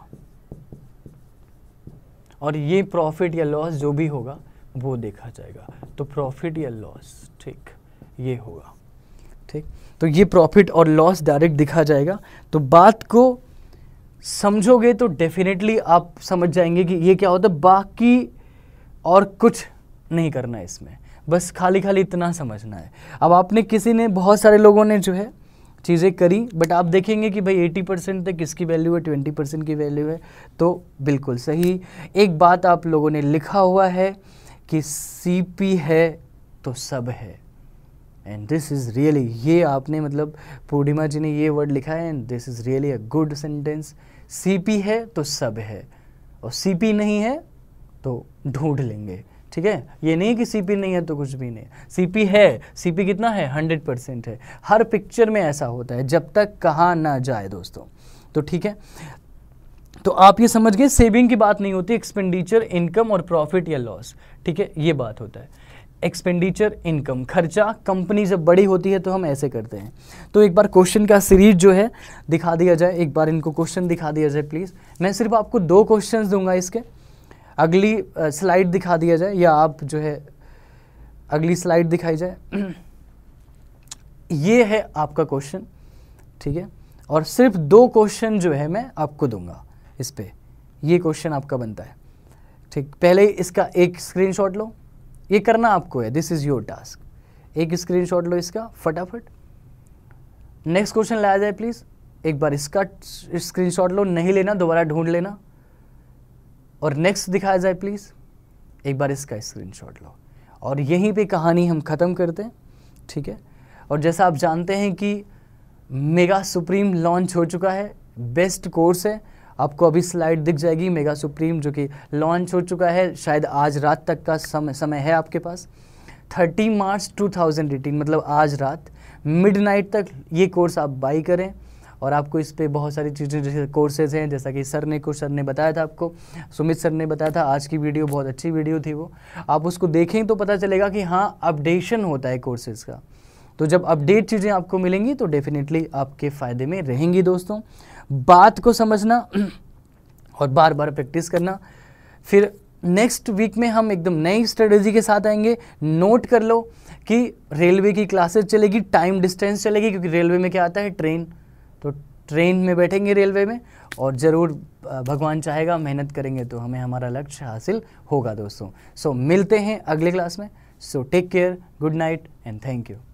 और ये प्रॉफिट या लॉस जो भी होगा वो देखा जाएगा। तो प्रॉफिट या लॉस, ठीक, ये होगा। ठीक, तो ये प्रॉफिट और लॉस डायरेक्ट दिखा जाएगा। तो बात को समझोगे तो डेफिनेटली आप समझ जाएंगे कि ये क्या होता है। बाकी और कुछ नहीं करना है इसमें, बस खाली खाली इतना समझना है। अब आपने किसी ने, बहुत सारे लोगों ने जो है चीज़ें करी, बट आप देखेंगे कि भाई 80% तक किसकी वैल्यू है, 20% की वैल्यू है, तो बिल्कुल सही। एक बात आप लोगों ने लिखा हुआ है कि CP है तो सब है, एंड दिस इज़ रियली, ये आपने मतलब पूर्णिमा जी ने ये वर्ड लिखा है, and this is really a good sentence. CP है तो सब है, और CP नहीं है तो ढूंढ लेंगे। ठीक है, ये नहीं कि CP नहीं है तो कुछ भी नहीं, CP है। CP कितना है? 100% है। हर पिक्चर में ऐसा होता है, जब तक कहा ना जाए दोस्तों। तो ठीक है, तो आप ये समझ गए, सेविंग की बात नहीं होती, एक्सपेंडिचर, इनकम और प्रॉफिट या लॉस। ठीक है, ये बात होता है, एक्सपेंडिचर, इनकम, खर्चा। कंपनी जब बड़ी होती है तो हम ऐसे करते हैं। तो एक बार क्वेश्चन का सीरीज जो है दिखा दिया जाए, एक बार इनको क्वेश्चन दिखा दिया जाए प्लीज़। मैं सिर्फ आपको 2 क्वेश्चन दूंगा, इसके अगली स्लाइड दिखा दिया जाए, या आप जो है अगली स्लाइड दिखाई जाए। ये है आपका क्वेश्चन, ठीक है, और सिर्फ 2 क्वेश्चन जो है मैं आपको दूंगा इस पे। ये क्वेश्चन आपका बनता है, ठीक। पहले इसका एक स्क्रीनशॉट लो, ये करना आपको है, दिस इज़ योर टास्क। एक स्क्रीनशॉट लो इसका फटाफट। नेक्स्ट क्वेश्चन लाया जाए प्लीज़। एक बार इसका स्क्रीनशॉट लो, नहीं लेना, दोबारा ढूंढ लेना, और नेक्स्ट दिखाया जाए प्लीज़। एक बार इसका स्क्रीनशॉट लो, और यहीं पे कहानी हम ख़त्म करते हैं, ठीक है। और जैसा आप जानते हैं कि मेगा सुप्रीम लॉन्च हो चुका है, बेस्ट कोर्स है, आपको अभी स्लाइड दिख जाएगी, मेगा सुप्रीम जो कि लॉन्च हो चुका है, शायद आज रात तक का समय है आपके पास। 30 मार्च 2018 मतलब आज रात मिडनाइट तक ये कोर्स आप बाई करें, और आपको इस पे बहुत सारी चीज़ें, जैसे कोर्सेज हैं, जैसा कि सर ने बताया था आपको, सुमित सर ने बताया था। आज की वीडियो बहुत अच्छी वीडियो थी, वो आप उसको देखें तो पता चलेगा कि हाँ अपडेशन होता है कोर्सेज का। तो जब अपडेट चीज़ें आपको मिलेंगी तो डेफिनेटली आपके फ़ायदे में रहेंगी दोस्तों। बात को समझना और बार बार प्रैक्टिस करना। फिर नेक्स्ट वीक में हम एकदम नई स्ट्रेटेजी के साथ आएंगे। नोट कर लो कि रेलवे की क्लासेस चलेगी, टाइम डिस्टेंस चलेगी, क्योंकि रेलवे में क्या आता है, ट्रेन, तो ट्रेन में बैठेंगे रेलवे में, और ज़रूर भगवान चाहेगा मेहनत करेंगे तो हमें हमारा लक्ष्य हासिल होगा दोस्तों। सो मिलते हैं अगले क्लास में। So take care, good night and thank you.